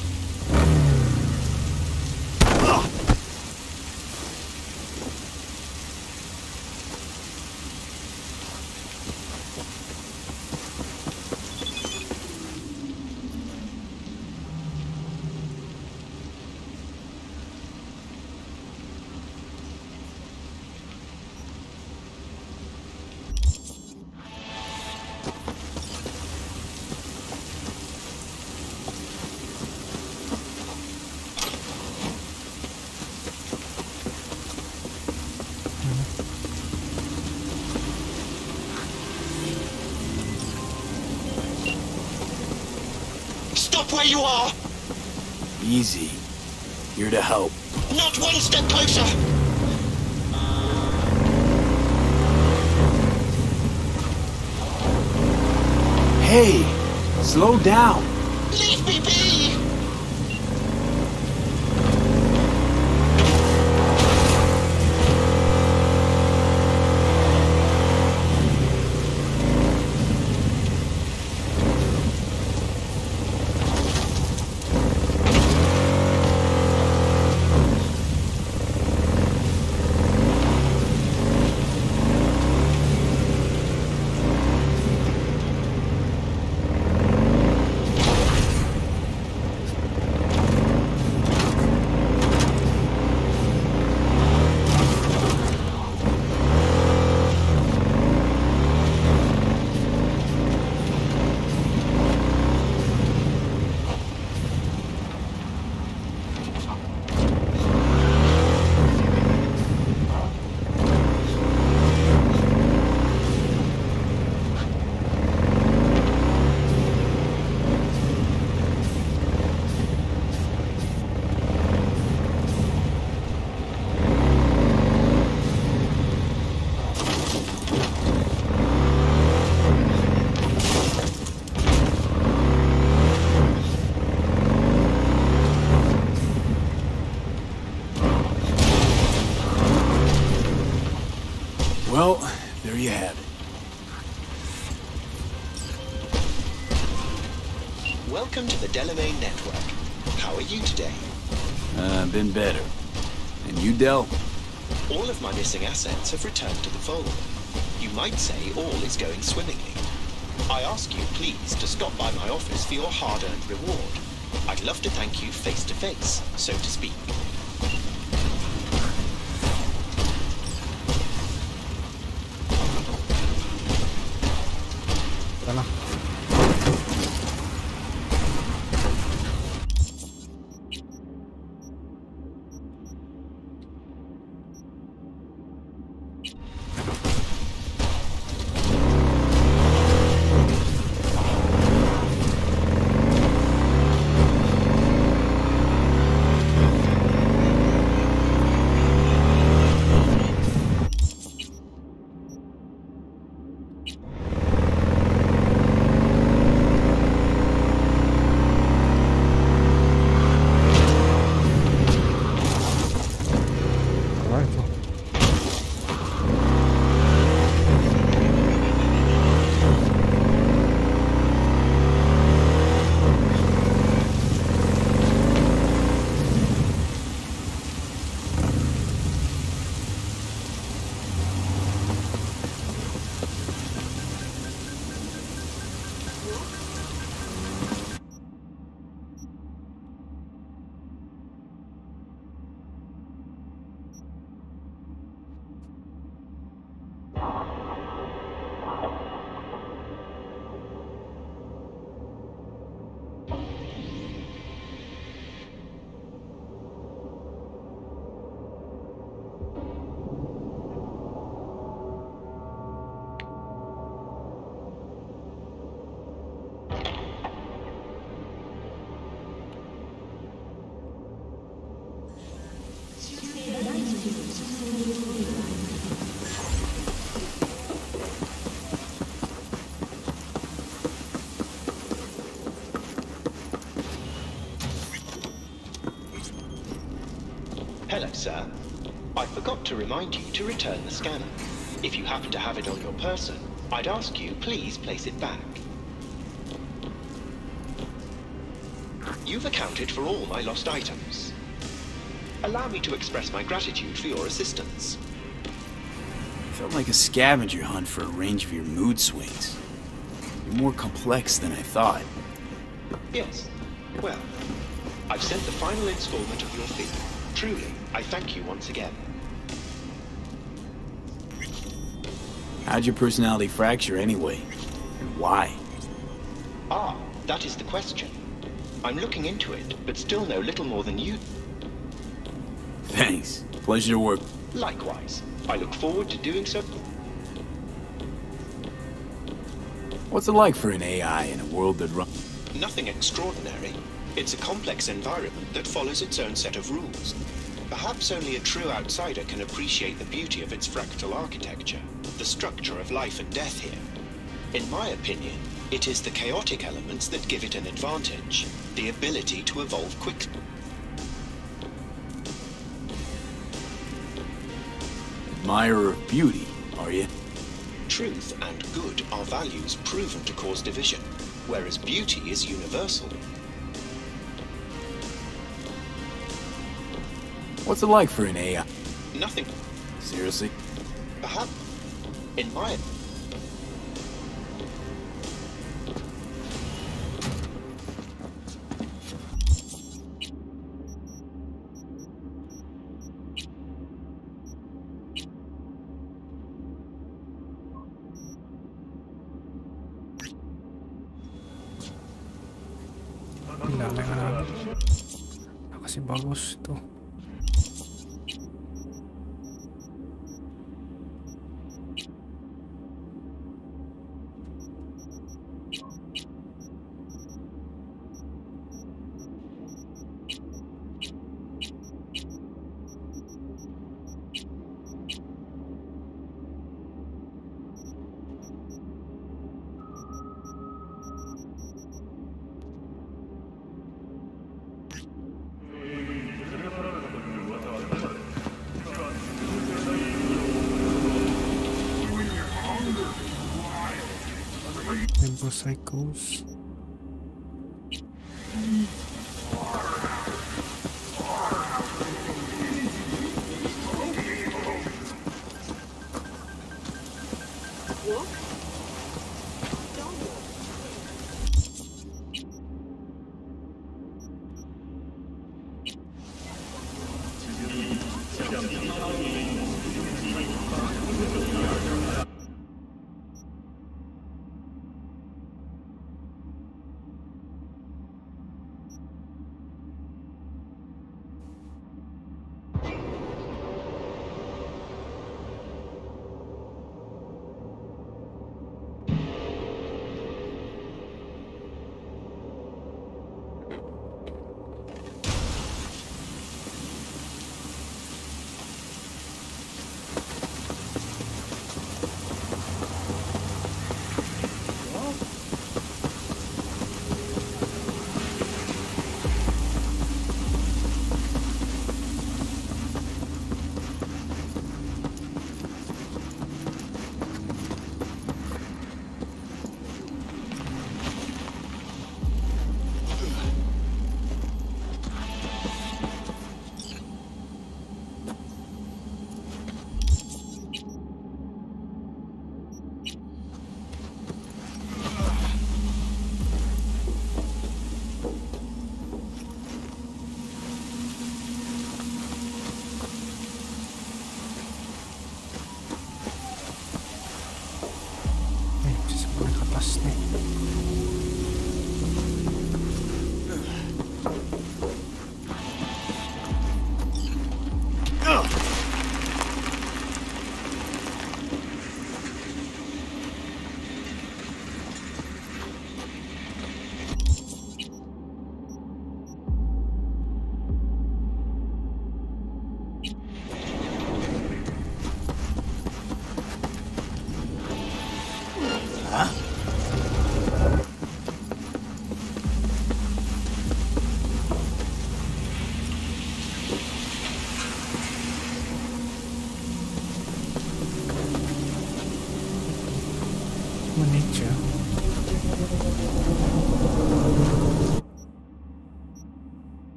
Where you are! Easy. Here to help. Not one step closer! Hey! Slow down! Leave me be! Well, there you have it. Welcome to the Delamain Network. How are you today? Uh, been better. And you, Del? All of my missing assets have returned to the fold. You might say all is going swimmingly. I ask you, please, to stop by my office for your hard-earned reward. I'd love to thank you face to face, so to speak. Hello, sir. I forgot to remind you to return the scanner. If you happen to have it on your person, I'd ask you please place it back. You've accounted for all my lost items. Allow me to express my gratitude for your assistance. Felt like a scavenger hunt for a range of your mood swings. You're more complex than I thought. Yes. Well, I've sent the final installment of your fee. Truly, I thank you once again. How'd your personality fracture anyway? And why? Ah, that is the question. I'm looking into it, but still know little more than you. Thanks. Pleasure to work. Likewise. I look forward to doing so. What's it like for an A I in a world that runs? Nothing extraordinary. It's a complex environment that follows its own set of rules. Perhaps only a true outsider can appreciate the beauty of its fractal architecture, the structure of life and death here. In my opinion, it is the chaotic elements that give it an advantage, the ability to evolve quickly. Admirer of beauty, are you? Truth and good are values proven to cause division, whereas beauty is universal. What's it like for an A I? Nothing. Seriously? Perhaps. In my... Makasih bagus tuh. Rainbow Cycles.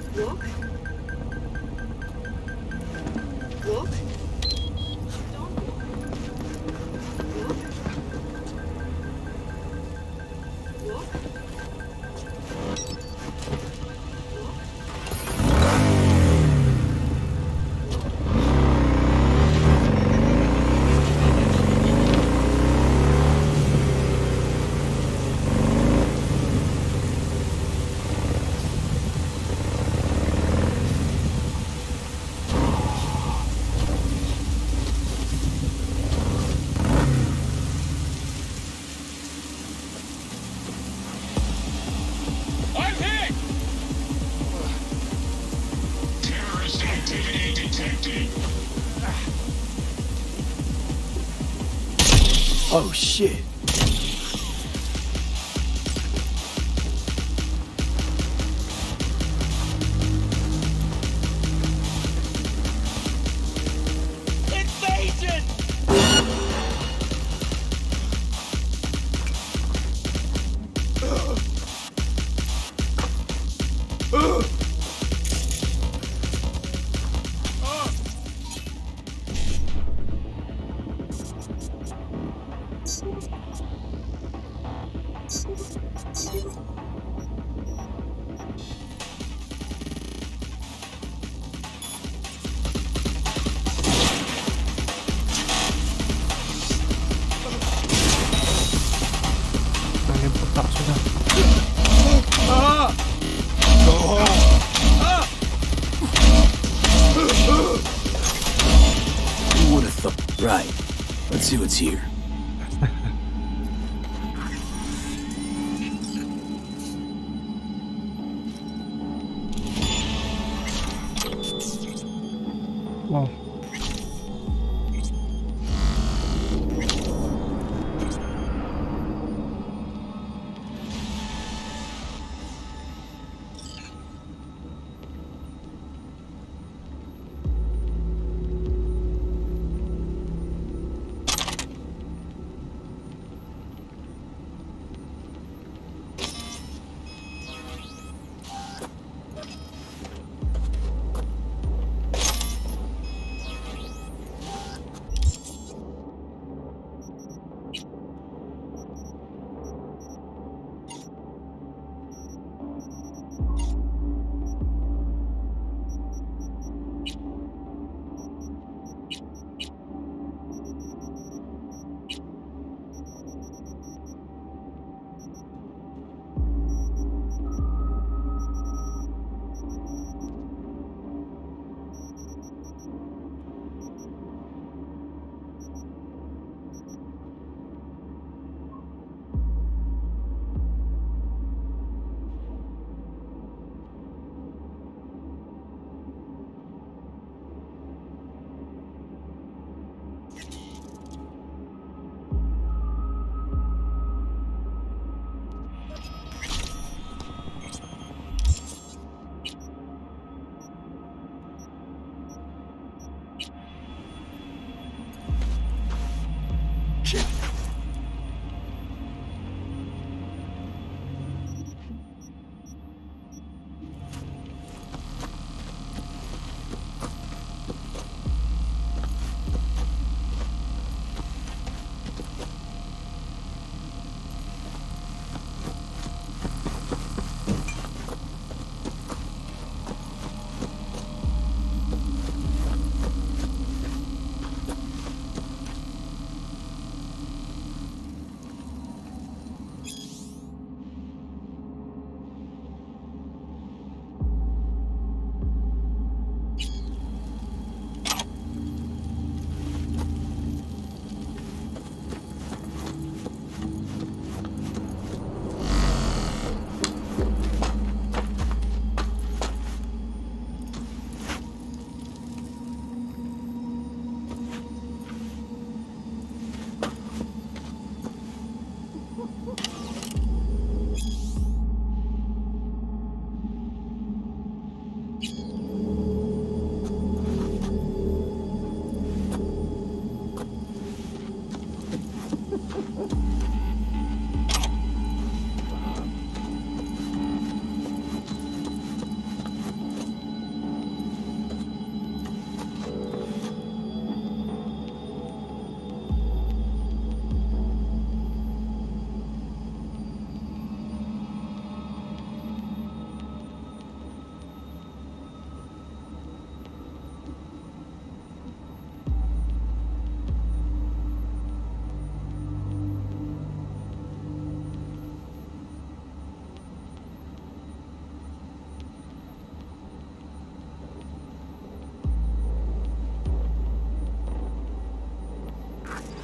Walk. Walk. Don't walk. Walk. Walk. I'm hit! Terrorist activity detected. Oh shit. Invasion! Nah, dia tak sudah. Go home. Who would have thought? Right. Let's see what's here. Wow.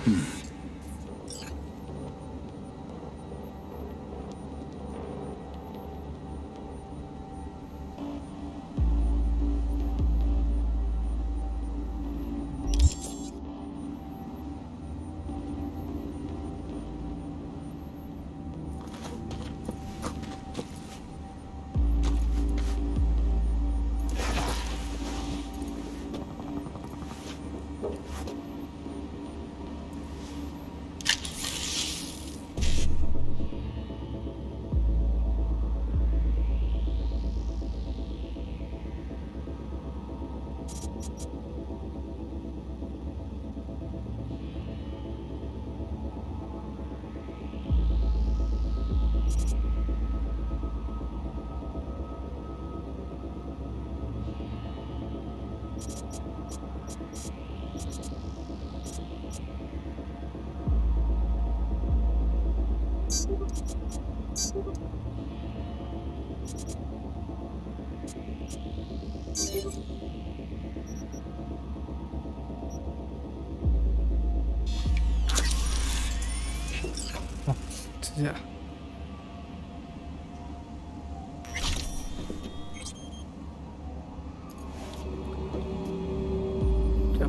Yeah. Yep.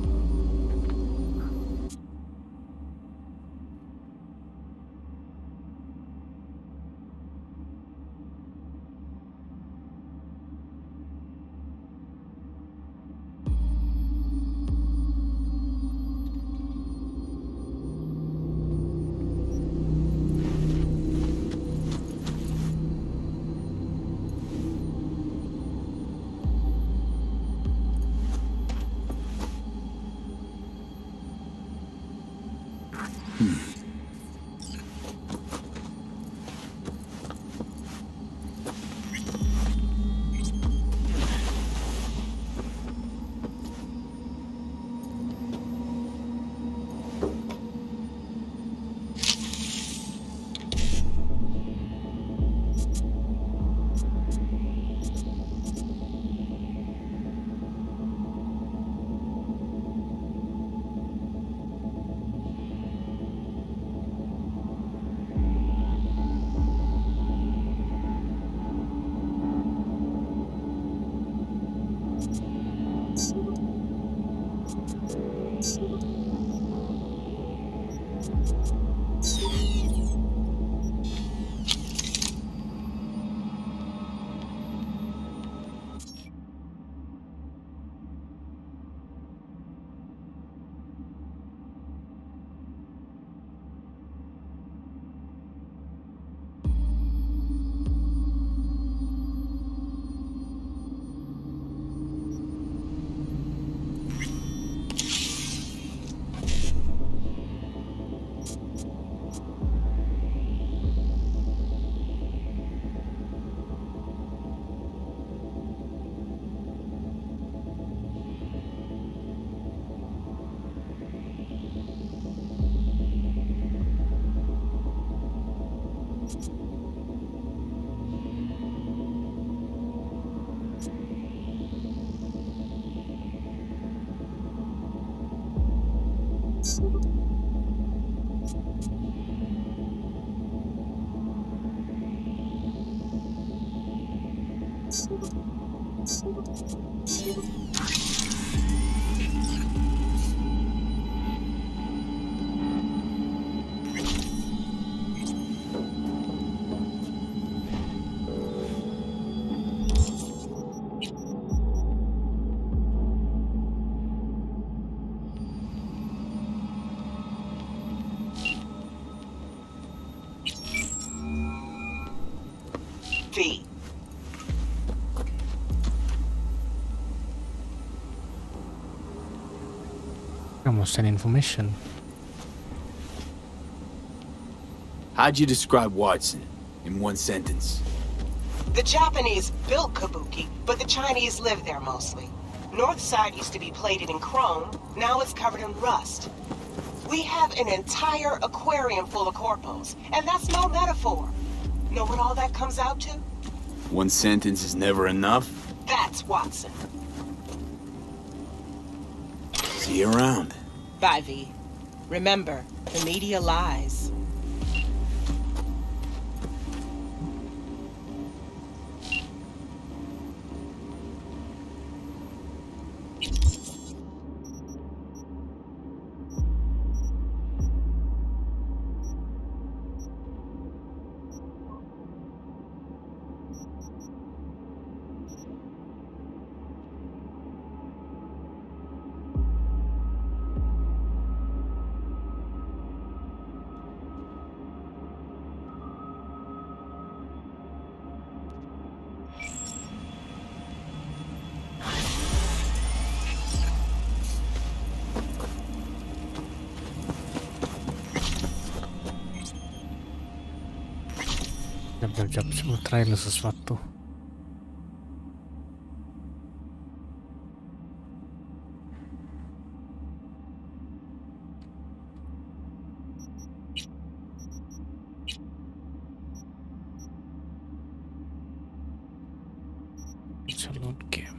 V. Almost send information. How'd you describe Watson in one sentence? The Japanese built Kabuki, but the Chinese live there mostly. North side used to be plated in chrome, now it's covered in rust. We have an entire aquarium full of corpos, and that's no metaphor. Know what all that comes out to? One sentence is never enough? That's Watson. See you around. Bye, V. Remember, the media lies. Jap-jap, semua trailer sesuatu. Salon game.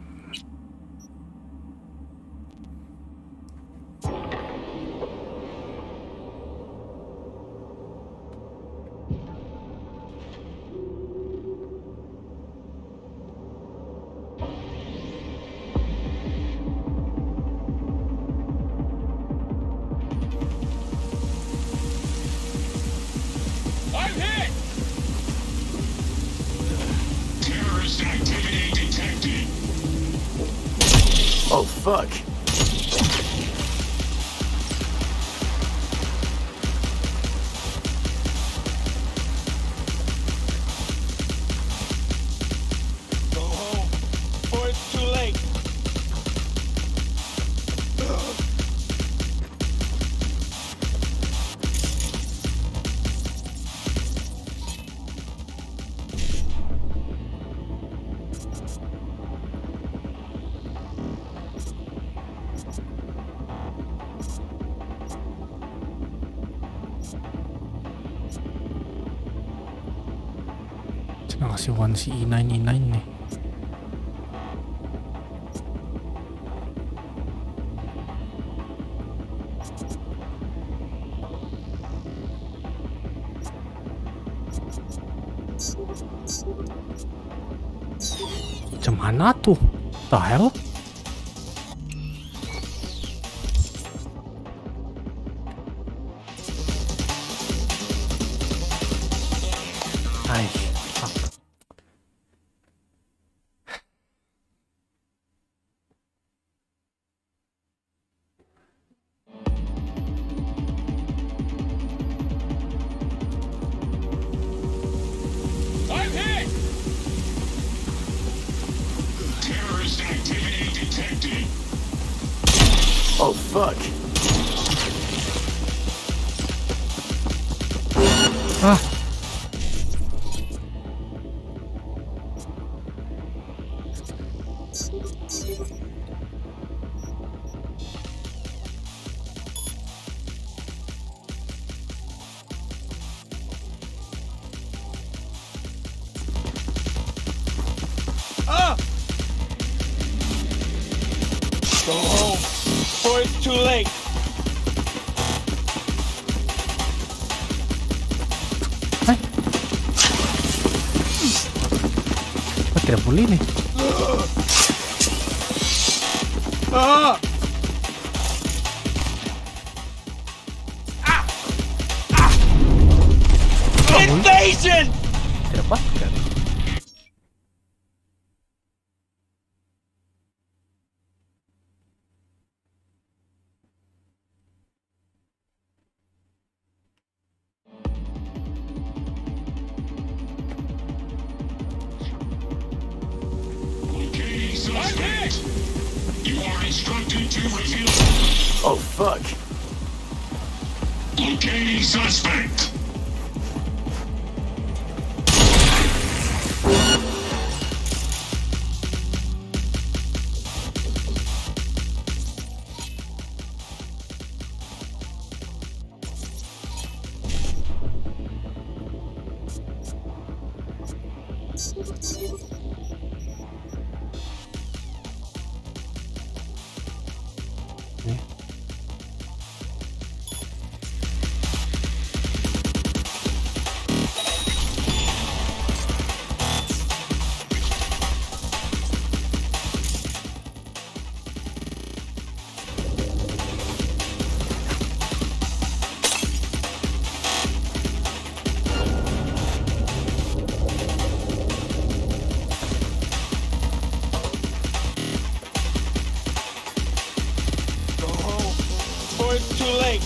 Oh, fuck. Go home, or it's too late. Sana kasi one si E nine E nine nih. Macam mana tuh? The hell? Ay, fuck. I'm hit! Terrorist activity detected. Oh, fuck. Ah. Ah! Go home, or it's too late. Kok tidak boleh nih? Ah! Ah! Ah! Invasion! Tidak apa-apa. Suspect! You are instructed to reveal. Oh, fuck. Locating suspect. it's too late.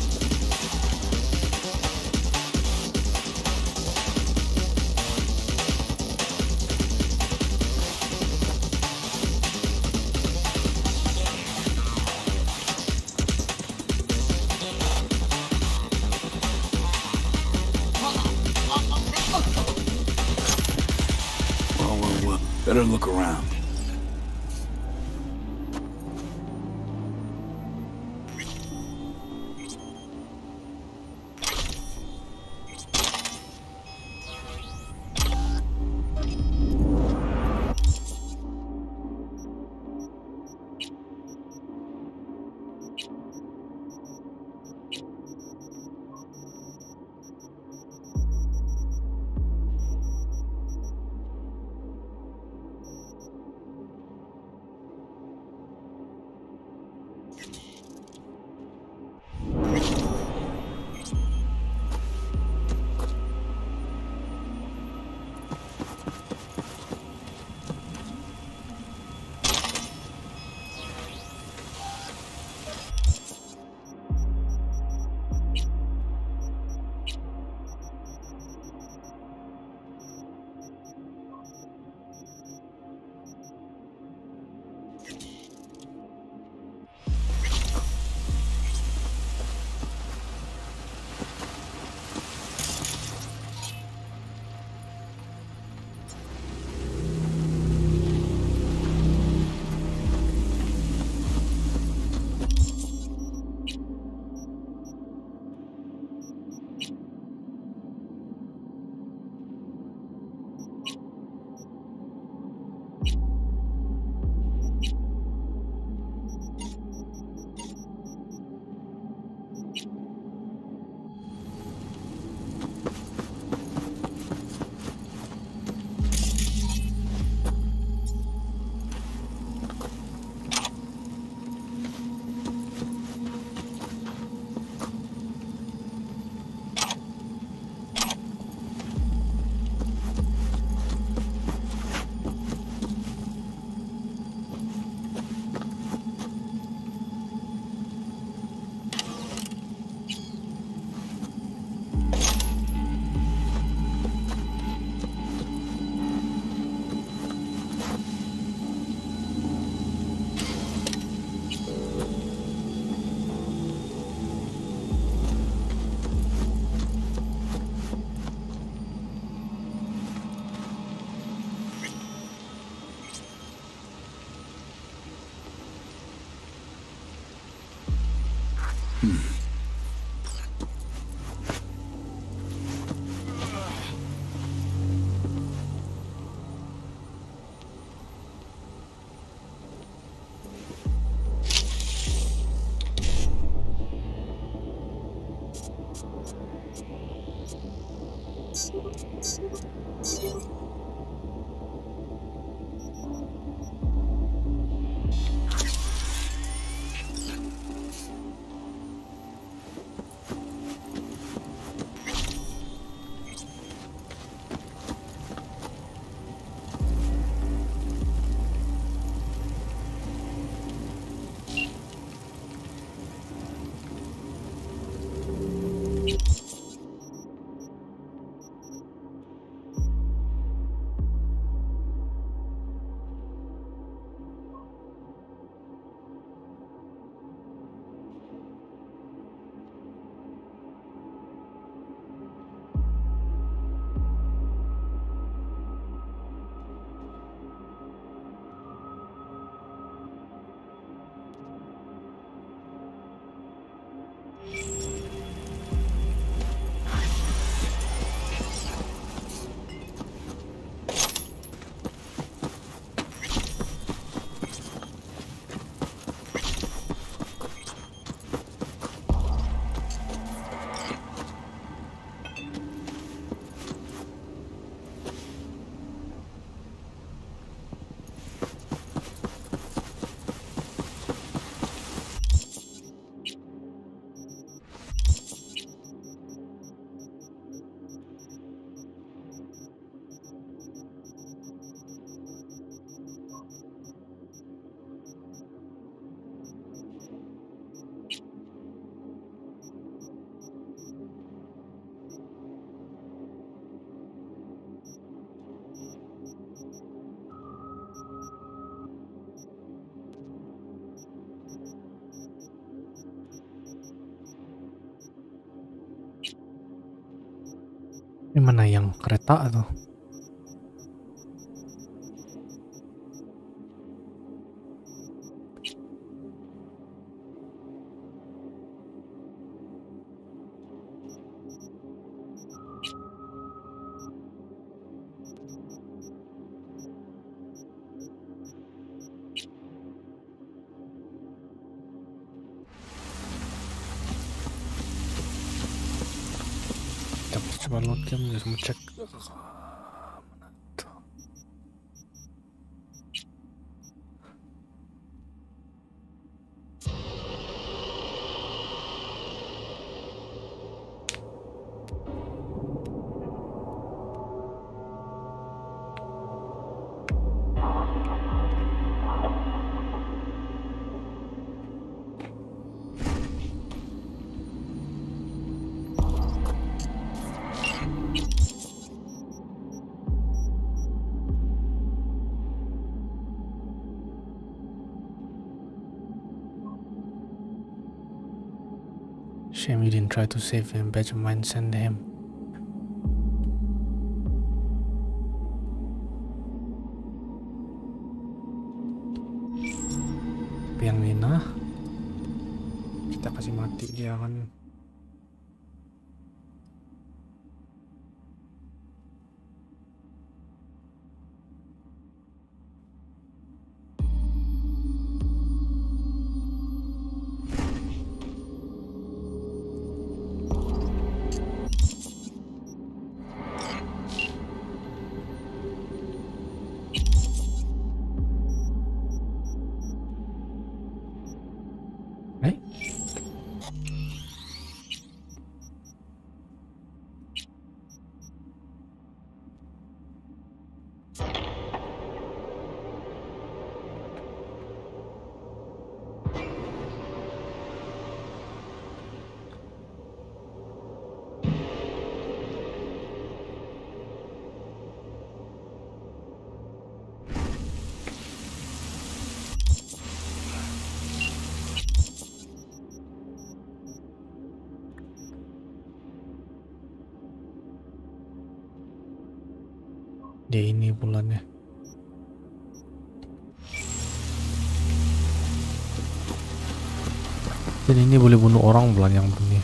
Well, well, well. Better look around. Ini mana yang kereta tuh? Coba load game ya, semua cek. Mana tuh? Shame you didn't try to save him. Benjamin send him. Yang Nina, kita kasih mati dia kan. Dia ini bulannya. Jadi ini boleh bunuh orang bulan yang begini.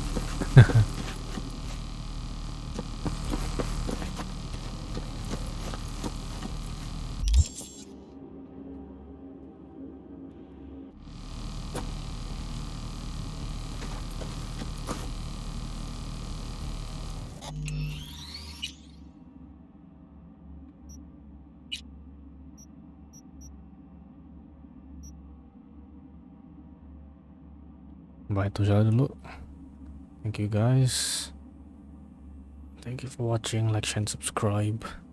Baik, itu saja dulu. Thank you guys. Thank you for watching. Like, share, and subscribe.